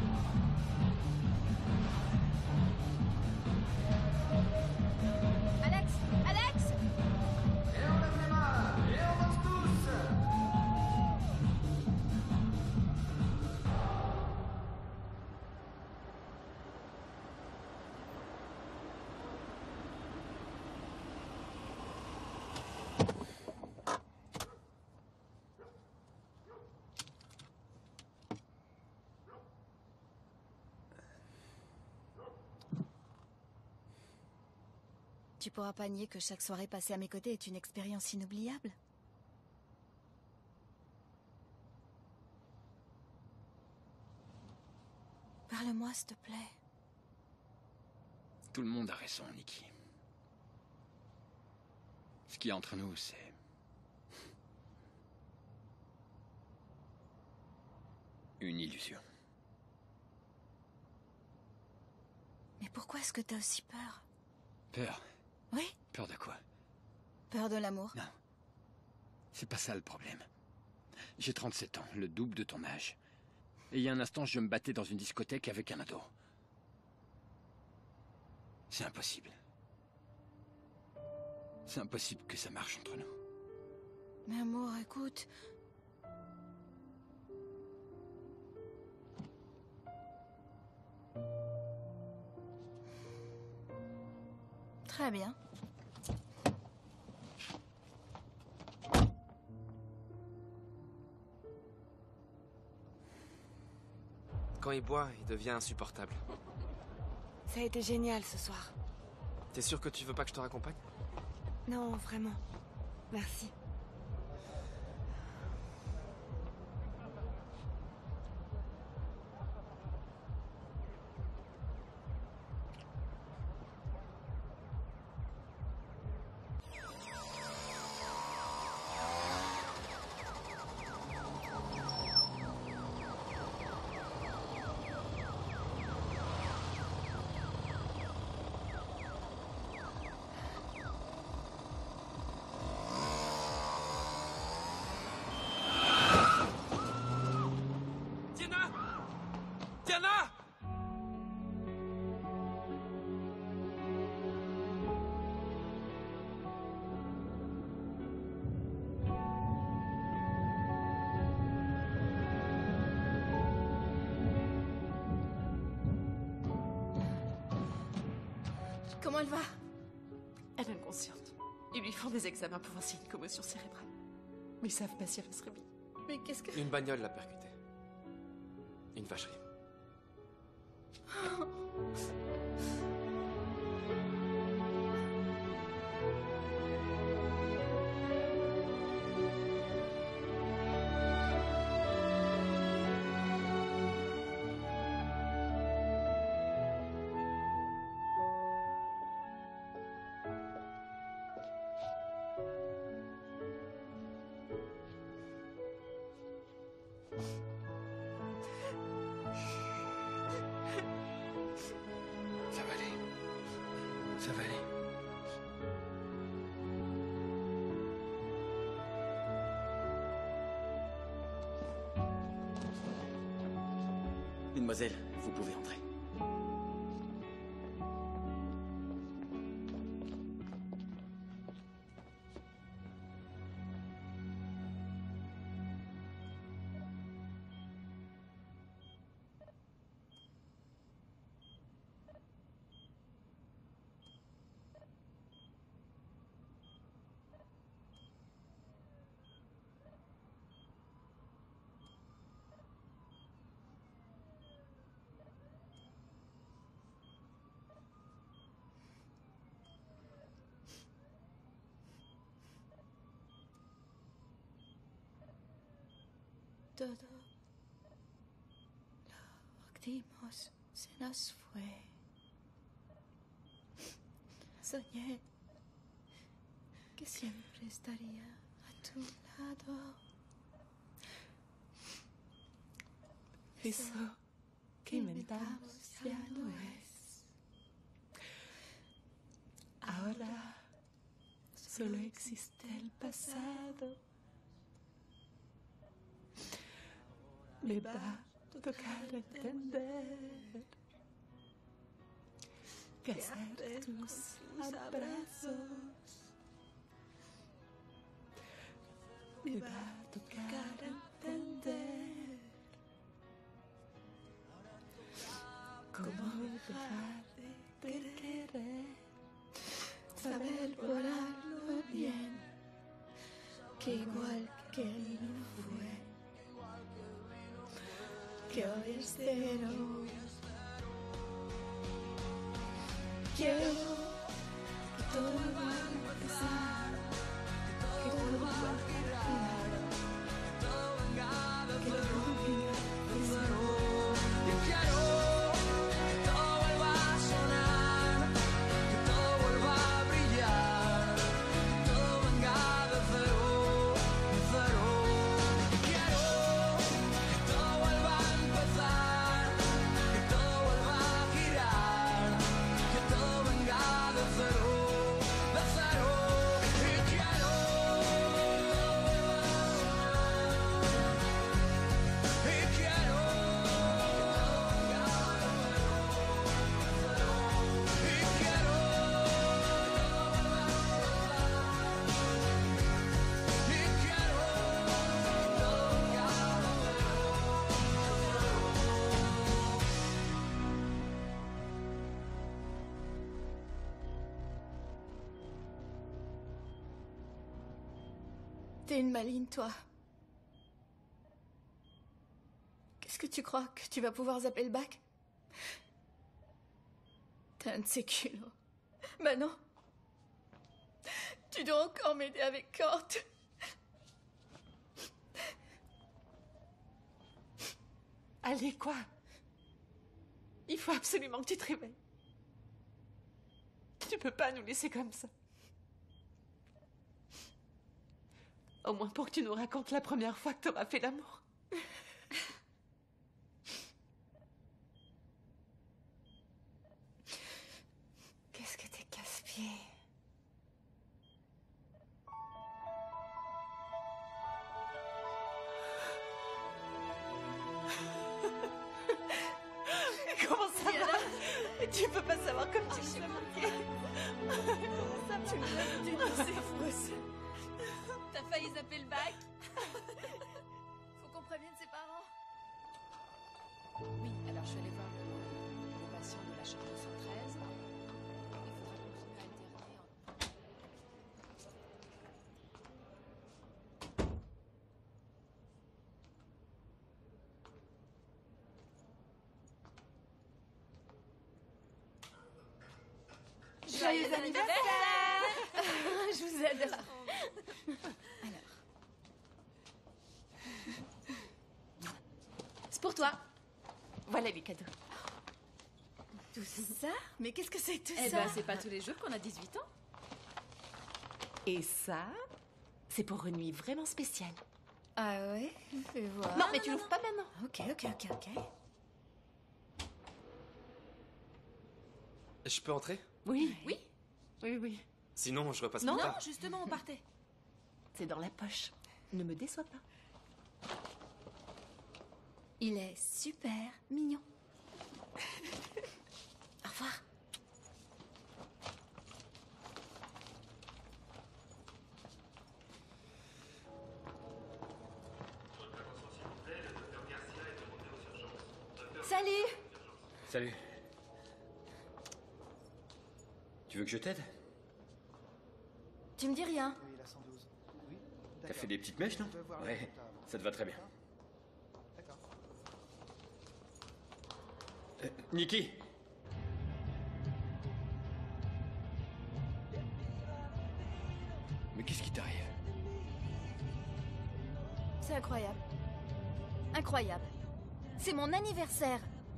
Alex! Alex! Et on le fait mal! Et on danse tous! Tu pourras pas nier que chaque soirée passée à mes côtés est une expérience inoubliable. Parle-moi, s'il te plaît. Tout le monde a raison, Nikki. Ce qu'il y a entre nous, c'est... une illusion. Mais pourquoi est-ce que t'as aussi peur? Peur? Oui? Peur de quoi? Peur de l'amour? Non. C'est pas ça le problème. J'ai trente-sept ans, le double de ton âge. Et il y a un instant, je me battais dans une discothèque avec un ado. C'est impossible. C'est impossible que ça marche entre nous. Mais amour, écoute... Très bien. Quand il boit, il devient insupportable. Ça a été génial ce soir. T'es sûr que tu veux pas que je te raccompagne? Non, vraiment. Merci. Comment elle va? Elle est inconsciente. Ils lui font des examens pour voir s'il y a une commotion cérébrale. Mais ils savent pas si elle va se réveiller. Mais qu'est-ce que... Une bagnole l'a percutée. Une vacherie. Ça va aller. Ça va aller. Mademoiselle, vous pouvez entrer. Todo lo que dimos se nos fue. Soñé que siempre estaría a tu lado. Eso que inventamos ya no es. Ahora solo existe el pasado. Me va a tocar entender que hacer tus abrazos. Me va a tocar entender cómo dejar de querer, Saber volarlo bien, que igual que él no fue, que hoy es cero. Quiero que todo vuelva a empezar, que todo vuelva a girar, que todo venga de cero. Yo quiero que todo vuelva a sonar, que todo vuelva a brillar, que todo venga de cero, de cero. Quiero que todo vuelva a empezar, que todo vuelva a girar, que todo venga de cero, de cero. Y quiero T'es une maligne, toi. Qu'est-ce que tu crois? Que tu vas pouvoir zapper le bac? T'es un de ces culots. Bah non. Tu dois encore m'aider avec Kort. Allez, quoi? Il faut absolument que tu te réveilles. Tu peux pas nous laisser comme ça. Au moins pour que tu nous racontes la première fois que t'auras fait l'amour. Qu'est-ce que t'es casse-pied. Comment ça va? Tu peux pas savoir comme tu me fais manquer. Comment ça va? Tu me l'as dit, c'est fou. T'as failli zapper le bac. Faut qu'on prévienne ses parents. Oui, alors je vais aller voir le, le patient de la chambre cent treize. Il faudra continuer à interner. Joyeux anniversaire. Je vous adore. Alors. C'est pour toi. Voilà les cadeaux. Tout ça? Mais qu'est-ce que c'est tout Eh ça? ben, c'est pas tous les jours qu'on a dix-huit ans. Et ça, c'est pour une nuit vraiment spéciale. Ah ouais? Fais voir. Non, mais tu l'ouvres pas maintenant. Ok, ok, ok, ok. Je peux entrer? Oui. Oui. Oui, oui. Sinon, je repasse Non, plus non, tard. justement, on partait. C'est dans la poche. Ne me déçois pas. Il est super mignon. Au revoir. Salut. Salut. Tu veux que je t'aide? Tu me dis rien. T'as fait des petites mèches, non? Ouais, ça te va très bien. Euh, Nikki! Mais qu'est-ce qui t'arrive? C'est incroyable. Incroyable. C'est mon anniversaire.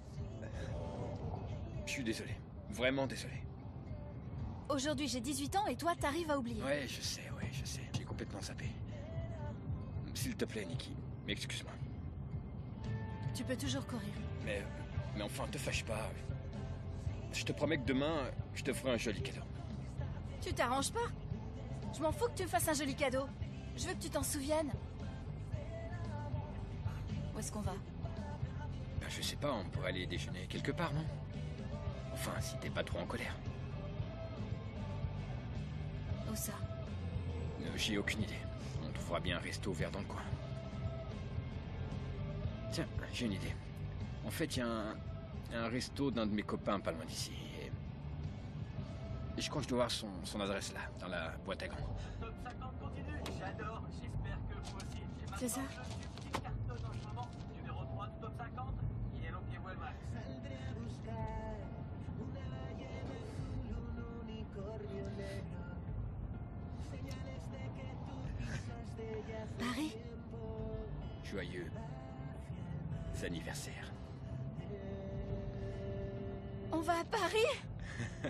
Je suis désolé. Vraiment désolé. Aujourd'hui, j'ai dix-huit ans et toi, t'arrives à oublier. Ouais, je sais, ouais, je sais. J'ai complètement zappé. S'il te plaît, Nikki, excuse-moi. Tu peux toujours courir. Mais, mais enfin, te fâche pas. Je te promets que demain, je te ferai un joli cadeau. Tu t'arranges pas? Je m'en fous que tu me fasses un joli cadeau. Je veux que tu t'en souviennes. Où est-ce qu'on va? Ben, je sais pas, on pourrait aller déjeuner quelque part, non? Enfin, si t'es pas trop en colère. Où ça? Euh, J'ai aucune idée. On trouvera bien un resto ouvert dans le coin. Tiens, j'ai une idée. En fait, il y a un, un resto d'un de mes copains pas loin d'ici. Et... et je crois que je dois voir son, son adresse là, dans la boîte à gants. Top cinquante continue. J'adore. J'espère que vous aussi. C'est ça? Qui cartonne en ce moment. Numéro trois du top cinquante. Il est l'Opier Wellmax. Paris? Joyeux anniversaire. On va à Paris?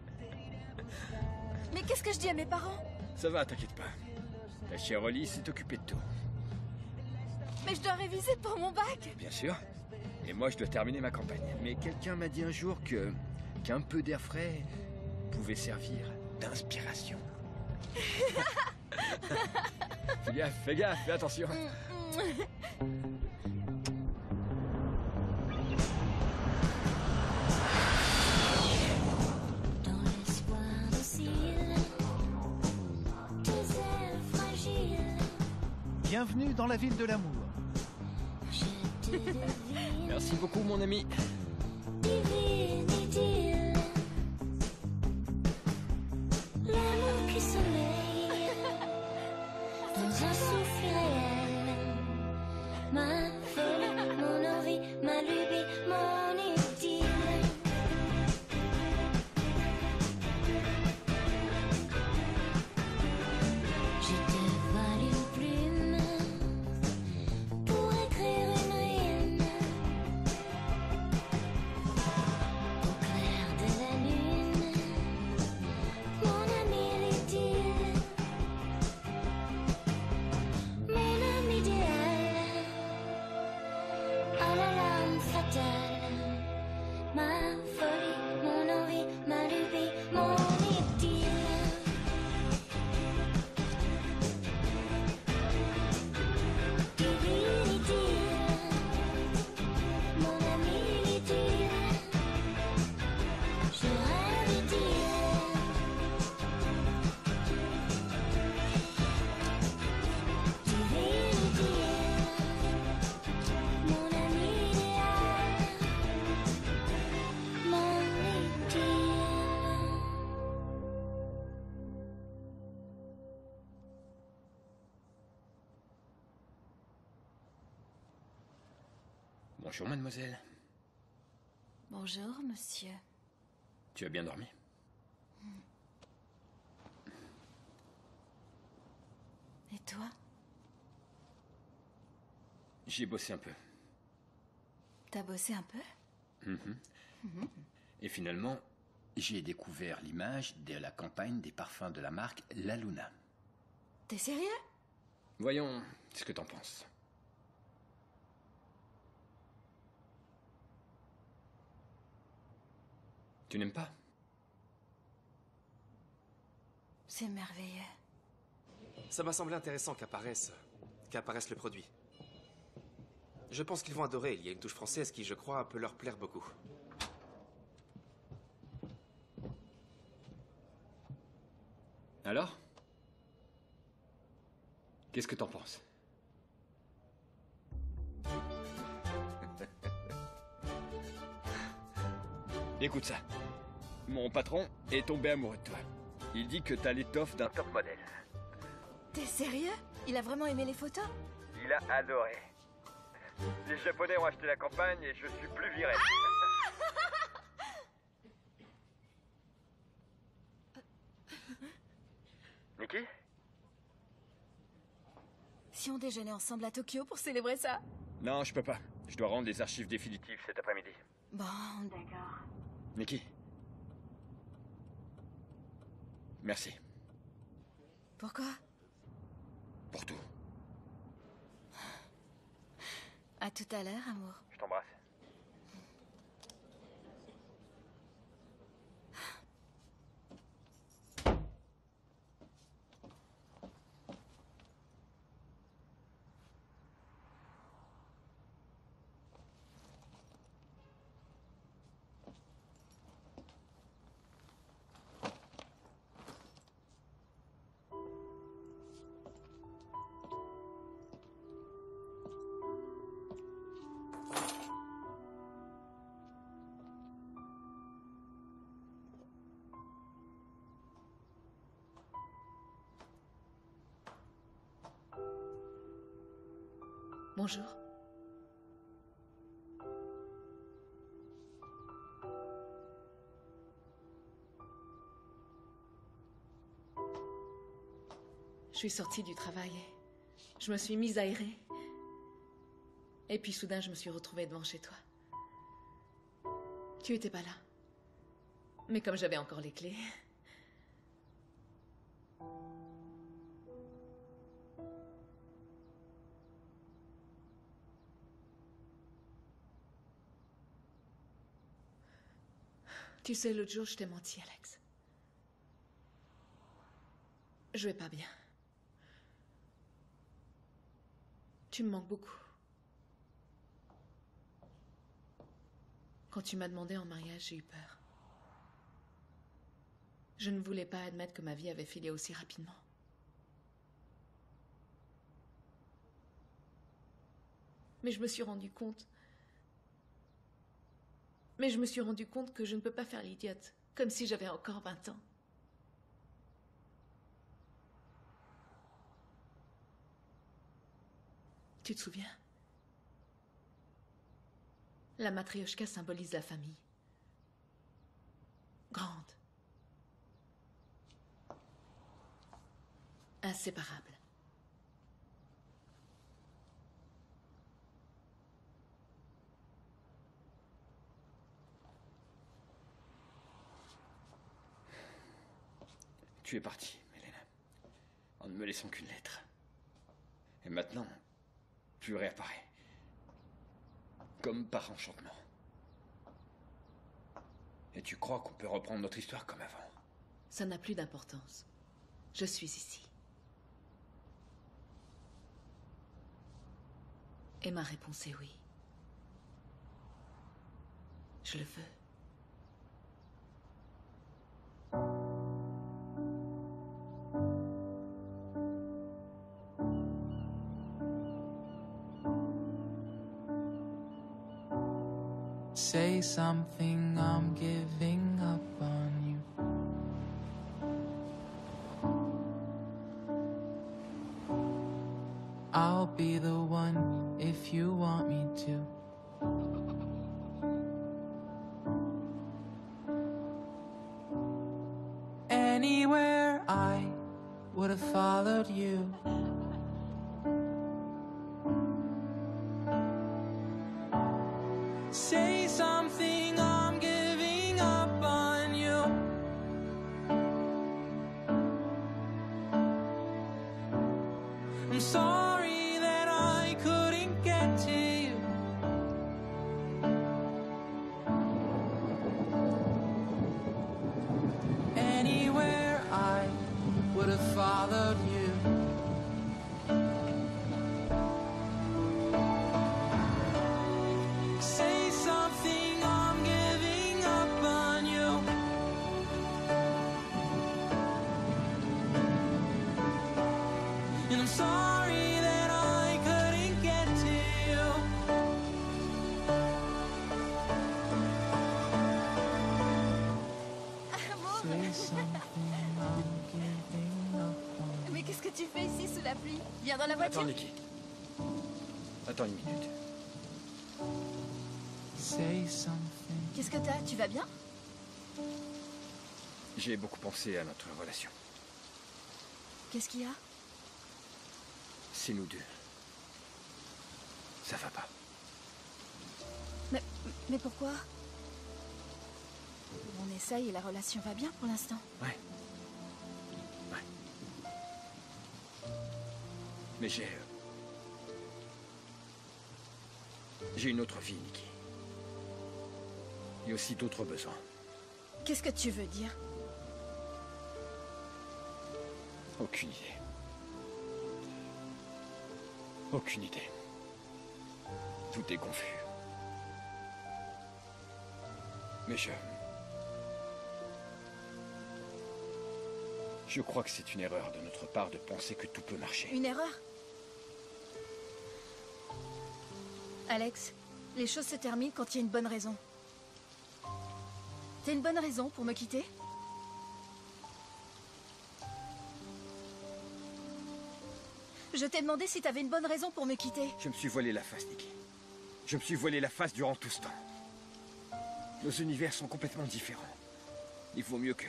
Mais qu'est-ce que je dis à mes parents? Ça va, t'inquiète pas. La chère Holly s'est occupée de tout. Mais je dois réviser pour mon bac. Bien sûr. Et moi, je dois terminer ma campagne. Mais quelqu'un m'a dit un jour que qu'un peu d'air frais pouvait servir d'inspiration. Fais gaffe, fais gaffe, fais attention. Bienvenue dans la ville de l'amour. Merci beaucoup, mon ami. L'amour qui sommeille dans un sourire. ma folie, mon envie, ma lubie, mon utile. Je te vole une plume pour écrire une rime au clair de la lune, mon ami utile, mon ami idéal, à la lame fatale, ma folie, mon envie, ma lubie, mon utile. Mon ami utile, je rêve utile. Divinité, mon ami idéal, mon utile. Bonjour, mademoiselle. Bonjour, monsieur. Tu as bien dormi? Et toi? J'ai bossé un peu. T'as bossé un peu? Mhm. Mhm. Et finalement, j'ai découvert l'image de la campagne des parfums de la marque La Luna. T'es sérieux? Voyons ce que t'en penses. Tu n'aimes pas? C'est merveilleux. Ça m'a semblé intéressant qu'apparaisse... qu'apparaisse le produit. Je pense qu'ils vont adorer. Il y a une touche française qui, je crois, peut leur plaire beaucoup. Alors? Qu'est-ce que t'en penses? Écoute ça. Mon patron est tombé amoureux de toi. Il dit que t'as l'étoffe d'un top modèle. T'es sérieux? Il a vraiment aimé les photos? Il a adoré. Les Japonais ont acheté la campagne et je suis plus viré. Nikki? Si on déjeunait ensemble à Tokyo pour célébrer ça? Non, je peux pas. Je dois rendre les archives définitives cet après-midi. Bon, d'accord. Nikki? Merci. Pourquoi? Pour tout. À tout à l'heure, amour. Je t'embrasse. Bonjour. Je suis sortie du travail. Je me suis mise à errer. Et puis soudain, je me suis retrouvée devant chez toi. Tu étais pas là. Mais comme j'avais encore les clés... Tu sais, l'autre jour, je t'ai menti, Alex. Je vais pas bien. Tu me manques beaucoup. Quand tu m'as demandé en mariage, j'ai eu peur. Je ne voulais pas admettre que ma vie avait filé aussi rapidement. Mais je me suis rendu compte... Mais je me suis rendu compte que je ne peux pas faire l'idiote, comme si j'avais encore vingt ans. Tu te souviens? La matrioshka symbolise la famille. Grande. Inséparable. Tu es partie, Mélène, en ne me laissant qu'une lettre. Et maintenant, tu réapparais. Comme par enchantement. Et tu crois qu'on peut reprendre notre histoire comme avant? Ça n'a plus d'importance. Je suis ici. Et ma réponse est oui. Je le veux. Say something, I'm giving up on you. I'll be the one if you want me to. Anywhere I would have followed you. Say something, I'm giving up on you. I'm sorry that I couldn't get to you. Anywhere I would have followed you. Say something, I'm giving up on you. And I'm sorry that I couldn't get to you. Say something, I'm giving up on you. Mais qu'est-ce que tu fais ici sous la pluie? Viens dans la voiture. Attends, Nikki. Attends une minute. Say something. Qu'est-ce que t'as? Tu vas bien? J'ai beaucoup pensé à notre relation. Qu'est-ce qu'il y a? C'est nous deux. Ça va pas. Mais, mais pourquoi? On essaye et la relation va bien pour l'instant. Ouais. Ouais. Mais j'ai... euh, J'ai une autre vie, Nikki. Et aussi d'autres besoins. Qu'est-ce que tu veux dire? Aucune idée. Aucune idée. Tout est confus. Mais je... Je crois que c'est une erreur de notre part de penser que tout peut marcher. Une erreur? Alex, les choses se terminent quand il y a une bonne raison. T'as une bonne raison pour me quitter? Je t'ai demandé si t'avais une bonne raison pour me quitter. Je me suis voilé la face, Nikki. Je me suis voilé la face durant tout ce temps. Nos univers sont complètement différents. Il vaut mieux que...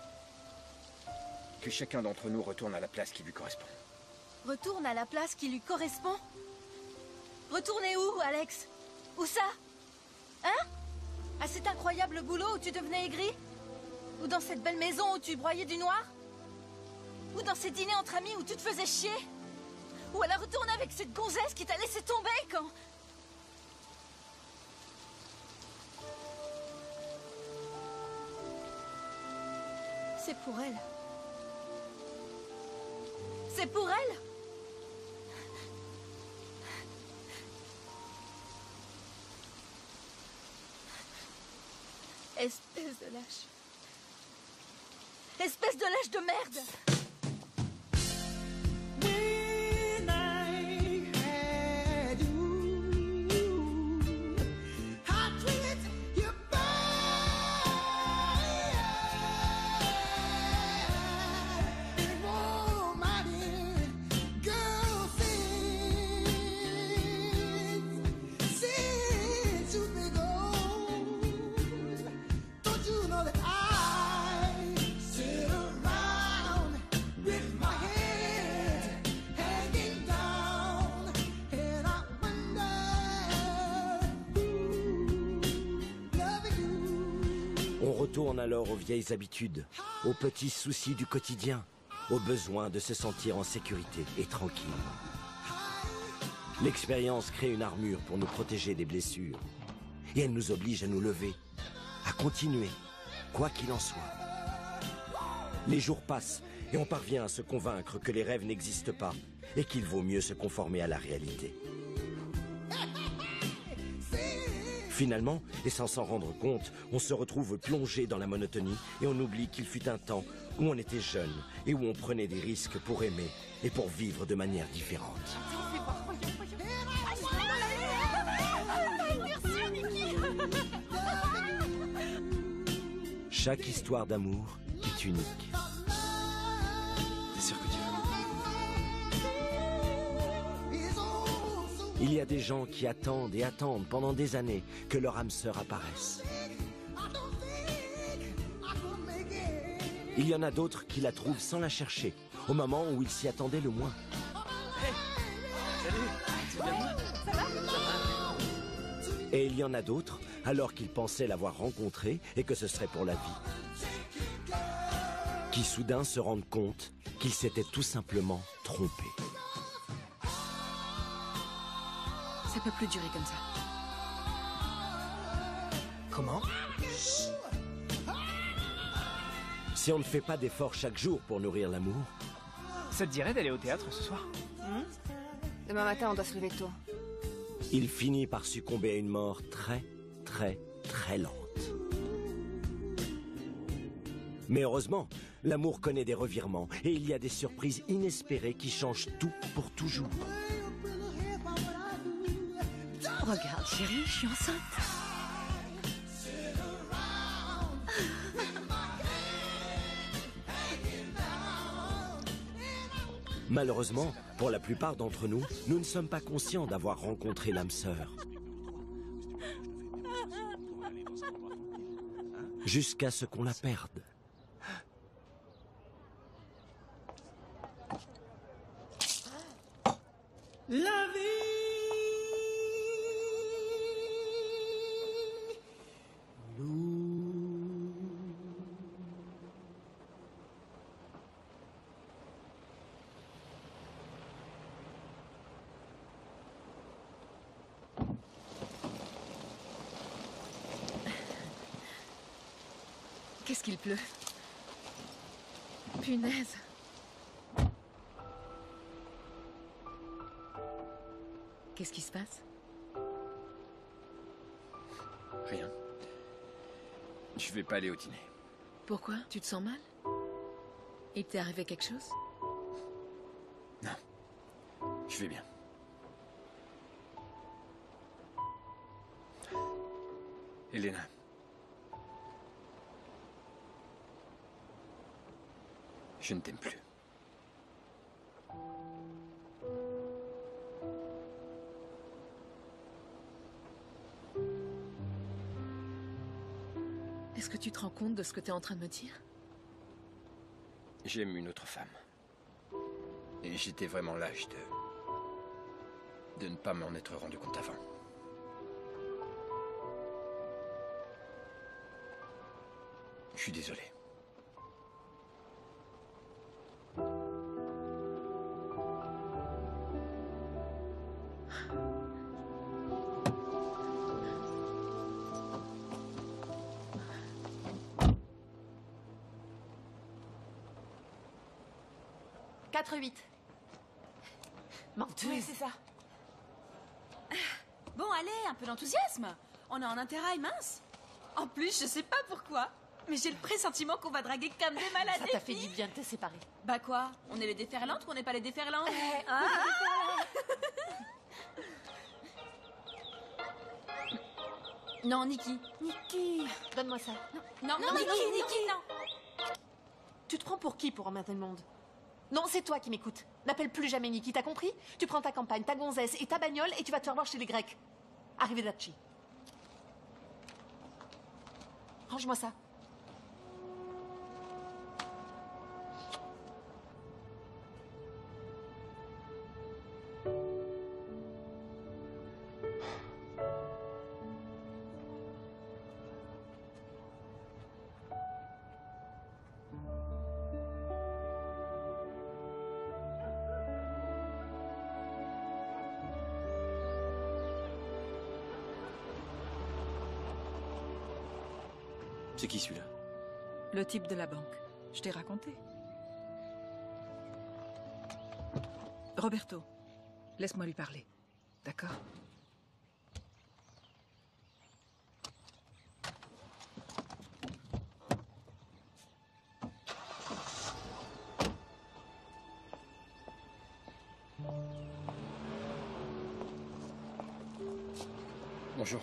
que chacun d'entre nous retourne à la place qui lui correspond. Retourne à la place qui lui correspond? Retourner où, Alex? Où ça? Hein? À cet incroyable boulot où tu devenais aigri? Ou dans cette belle maison où tu broyais du noir? Ou dans ces dîners entre amis où tu te faisais chier? Ou alors retourner avec cette gonzesse qui t'a laissé tomber quand... C'est pour elle. C'est pour elle. Espèce de lâche. Espèce de lâche de merde. Since you've been gone. retourne alors aux vieilles habitudes, aux petits soucis du quotidien, au besoin de se sentir en sécurité et tranquille. L'expérience crée une armure pour nous protéger des blessures. Et elle nous oblige à nous lever, à continuer, quoi qu'il en soit. Les jours passent et on parvient à se convaincre que les rêves n'existent pas et qu'il vaut mieux se conformer à la réalité. Finalement, et sans s'en rendre compte, on se retrouve plongé dans la monotonie et on oublie qu'il fut un temps où on était jeune et où on prenait des risques pour aimer et pour vivre de manière différente. Chaque histoire d'amour est unique. T'es sûr que tu veux? Il y a des gens qui attendent et attendent pendant des années que leur âme sœur apparaisse. Il y en a d'autres qui la trouvent sans la chercher, au moment où ils s'y attendaient le moins. Et il y en a d'autres, alors qu'ils pensaient l'avoir rencontrée et que ce serait pour la vie, qui soudain se rendent compte qu'ils s'étaient tout simplement trompés. Ça peut plus durer comme ça. Comment? Si on ne fait pas d'efforts chaque jour pour nourrir l'amour... Ça te dirait d'aller au théâtre ce soir? Hmm? Demain matin, on doit se lever tôt. Il finit par succomber à une mort très, très, très lente. Mais heureusement, l'amour connaît des revirements et il y a des surprises inespérées qui changent tout pour toujours. Regarde, chérie, je suis enceinte. Malheureusement, pour la plupart d'entre nous, nous ne sommes pas conscients d'avoir rencontré l'âme sœur. Jusqu'à ce qu'on la perde. La vie. Qu'est-ce qu'il pleut? Punaise. Qu'est-ce qui se passe? Rien. Je vais pas aller au dîner. Pourquoi? Tu te sens mal? Il t'est arrivé quelque chose? Non. Je vais bien. Elena. Je ne t'aime plus. Est-ce que tu te rends compte de ce que tu es en train de me dire? J'aime une autre femme. Et j'étais vraiment lâche de... de ne pas m'en être rendu compte avant. Je suis désolé. quatre huit. Menteuse. Oui, c'est ça. Bon, allez, un peu d'enthousiasme. On est en intérêt, mince. En plus, je sais pas pourquoi, mais j'ai le pressentiment qu'on va draguer comme des malades. Ça t'a fait du bien de te séparer. Bah quoi? On est les déferlantes ou on n'est pas les déferlantes? Ah Non, Nikki. Nikki, donne-moi ça. Non, non, non, Nikki, Nikki, Nikki, non. Tu te prends pour qui pour emmerder le monde? Non, c'est toi qui m'écoutes. N'appelle plus jamais Nikki, t'as compris? Tu prends ta campagne, ta gonzesse et ta bagnole et tu vas te faire voir chez les Grecs. Arrivederci. Range-moi ça. C'est qui celui-là? Le type de la banque. Je t'ai raconté. Roberto, laisse-moi lui parler. D'accord? Bonjour.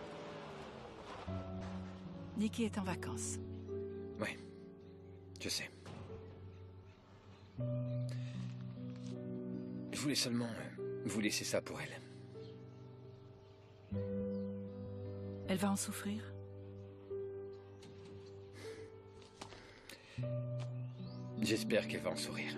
Nicky est en vacances. Oui, je sais. Je voulais seulement euh, vous laisser ça pour elle. Elle va en souffrir? J'espère qu'elle va en sourire.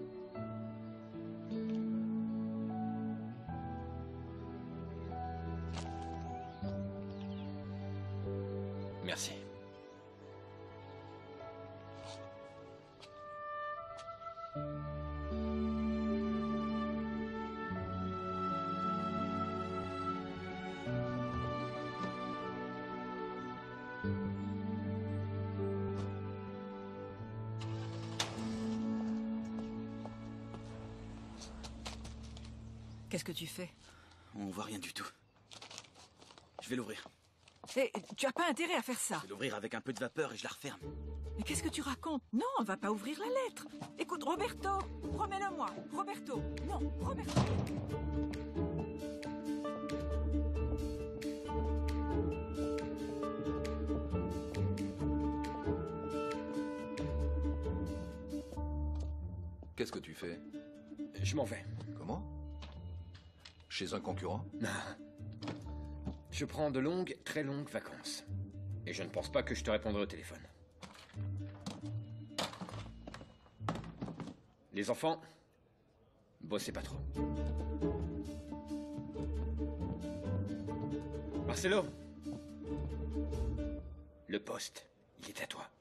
Merci. Qu'est-ce que tu fais? On voit rien du tout. Je vais l'ouvrir. Hé, tu as pas intérêt à faire ça. Je vais l'ouvrir avec un peu de vapeur et je la referme. Mais qu'est-ce que tu racontes? Non, on va pas ouvrir la lettre. Écoute, Roberto, remets-le-moi. Roberto, non, Roberto. Qu'est-ce que tu fais? Je m'en vais. Comment? Chez un concurrent? Non. Je prends de longues, très longues vacances. Et je ne pense pas que je te répondrai au téléphone. Les enfants, bossez pas trop. Marcelo, le poste, il est à toi.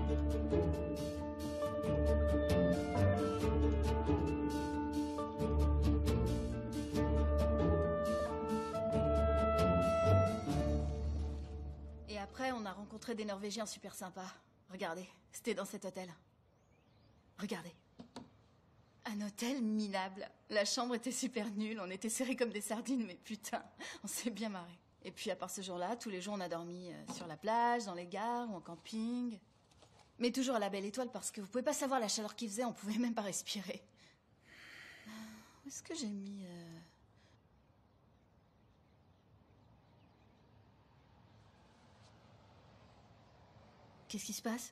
Et après, on a rencontré des Norvégiens super sympas. Regardez, c'était dans cet hôtel. Regardez. Un hôtel minable. La chambre était super nulle, on était serrés comme des sardines, mais putain, on s'est bien marré. Et puis à part ce jour-là, tous les jours on a dormi euh, sur la plage, dans les gares ou en camping. Mais toujours à la belle étoile parce que vous pouvez pas savoir la chaleur qu'il faisait, on pouvait même pas respirer. Où est-ce que j'ai mis... euh... Qu'est-ce qui se passe?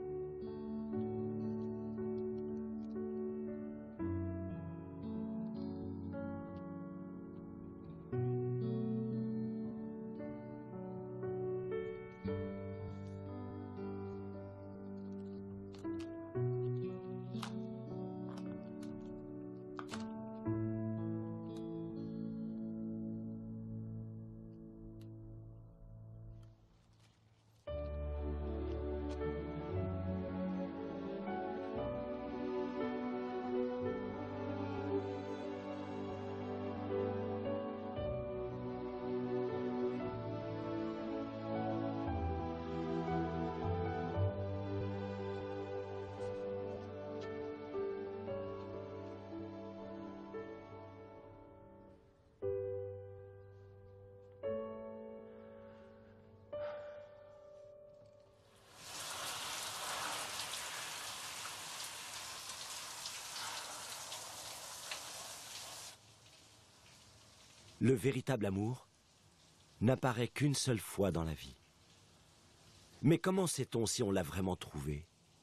Le véritable amour n'apparaît qu'une seule fois dans la vie. Mais comment sait-on si on l'a vraiment trouvé?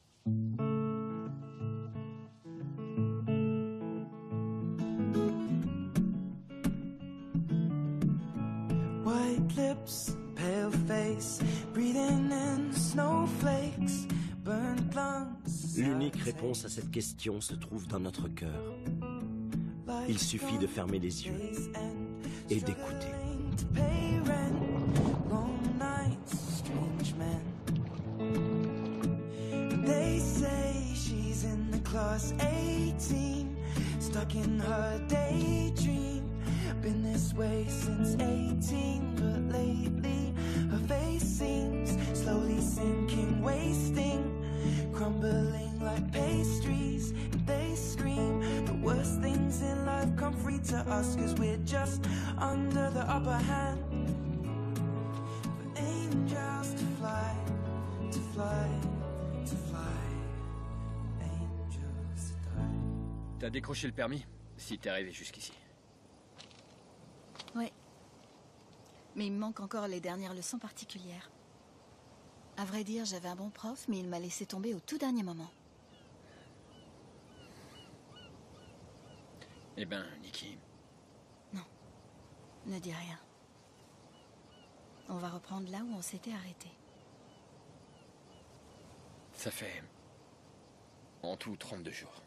White lips, pale face, breathing in snowflakes, burnt lungs. L'unique réponse à cette question se trouve dans notre cœur. Il suffit de fermer les yeux et d'écouter. They say she's in the class eighteen, stuck in her daydream. Been this way since eighteen, but lately her face seems slowly sinking, wasting, crumbling like pastries. And they scream the worst things in life come free to us, cause we're just under the upper hand. For angels to fly, to fly, to fly, angels to die. T'as décroché le permis, si t'es arrivé jusqu'ici. Oui. Mais il me manque encore les dernières leçons particulières. À vrai dire, j'avais un bon prof, mais il m'a laissé tomber au tout dernier moment. Eh ben, Nikki... Non, ne dis rien. On va reprendre là où on s'était arrêté. Ça fait... en tout trente-deux jours.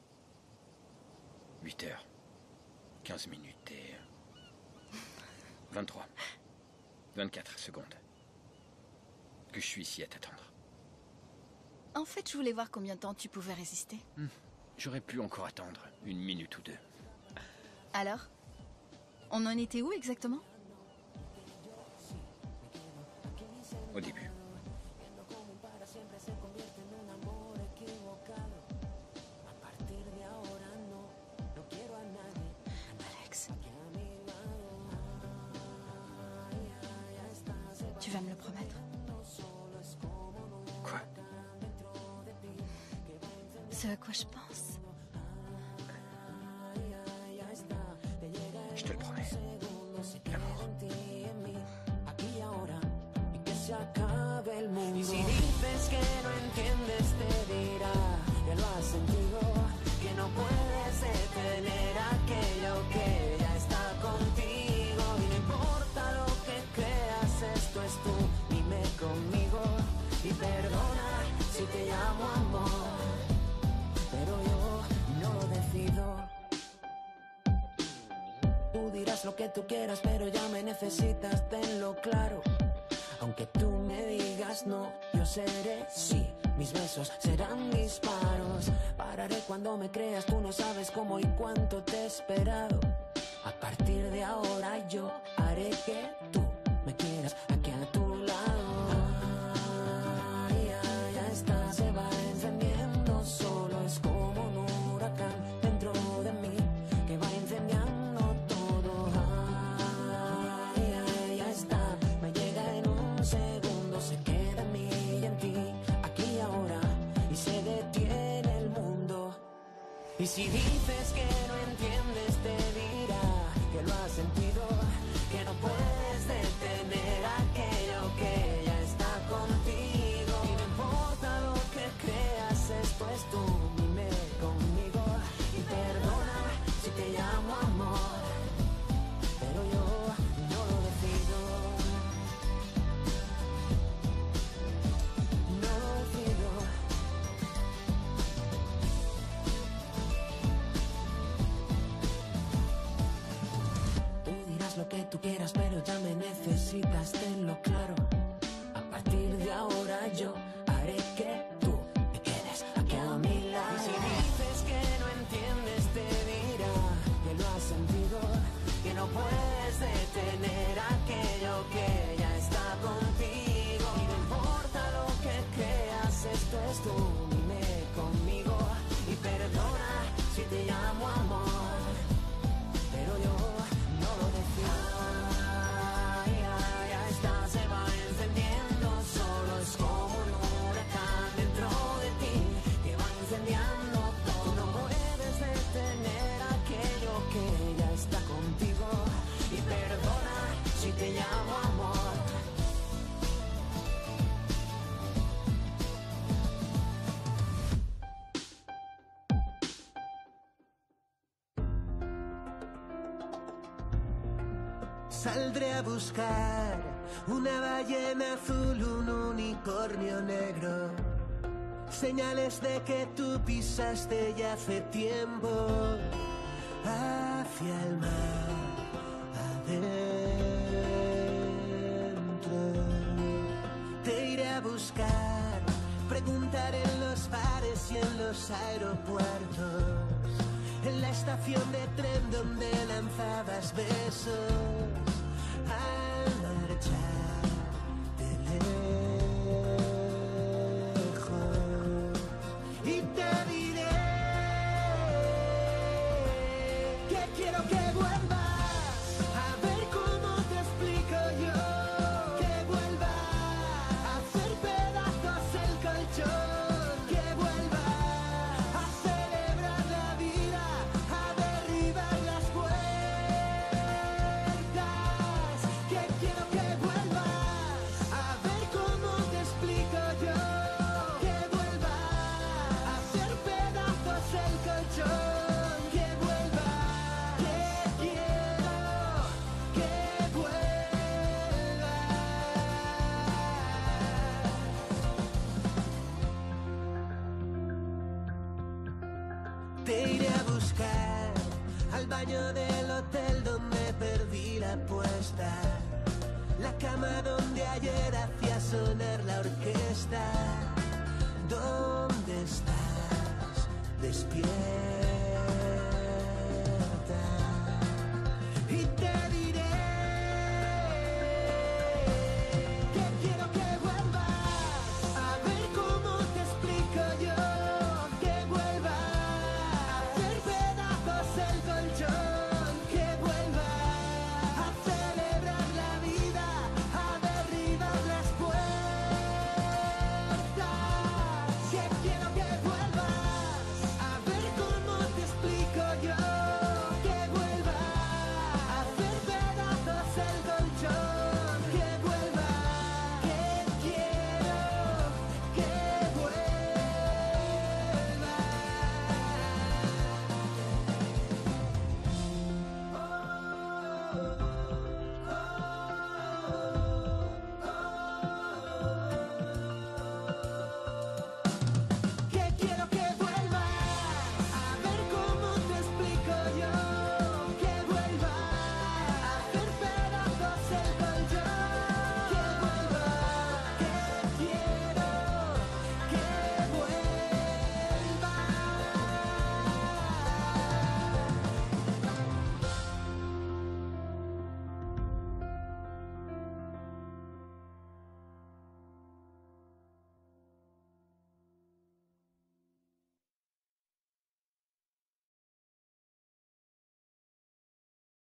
huit heures. quinze minutes et... vingt-trois. vingt-quatre secondes. Que je suis ici à t'attendre. En fait, je voulais voir combien de temps tu pouvais résister. Hmm. J'aurais pu encore attendre une minute ou deux. Alors? On en était où exactement? Au début. Alex. Tu vas me le promettre? Quoi? Ce à quoi je pense. Je te le promets. L'amour. Y si dices que no entiendes, te dirá que lo has sentido, que no puedes detener aquello que ya está contigo. Y no importa lo que creas, esto es tú, dime conmigo. Y perdona si te llamo amor, pero yo no lo decido. Tú dirás lo que tú quieras, pero ya me necesitas, tenlo claro. Aunque tú me digas no, yo seré sí. Mis besos serán disparos. Pararé cuando me creas, tú no sabes cómo y cuánto te he esperado. A partir de ahora yo haré que tú me quieras aquí a tu lado. Ay, ay, ya está, se va encendiendo. Solo es como un huracán dentro de mí que va incendiando todo. Ay, ay, ya está, me llega en un segundo, se queda en mí y en ti, aquí y ahora, y se detiene el mundo. Y si dices que no entiendes, te dirá que lo has sentido, que no puedes detener aquello que ya está contigo. Y no importa lo que creas, esto es tú, dime conmigo. Y perdona si te llamo amor, pero yo no lo decido. No lo decido. Tú dirás lo que tú quieras, pero ya me necesitas, tenlo claro. A partir de ahora yo haré que tú me quedes aquí a mi lado. Y si dices que no entiendes, te dirá que lo has sentido, que no puedes detener aquello que ya está contigo. Y no importa lo que creas, esto es tú, dime conmigo. Y perdona si te llamo amor, pero yo no lo decido. Ay, ay, ya está, se va encendiendo. Solo es como un huracán dentro de ti que va incendiando todo. No puedes detener aquello que ya está contigo. Y perdona si te llamo amor. Saldré a buscar una ballena azul, un unicornio negro. Señales de que tú pisaste ya hace tiempo hacia el mar adentro. Te iré a buscar, preguntar en los bares y en los aeropuertos, en la estación de tren donde lanzabas besos al marchar de lejos. el baño del hotel donde perdí la apuesta, la cama donde ayer hacía sonar la orquesta. ¿Dónde estás? Despierta.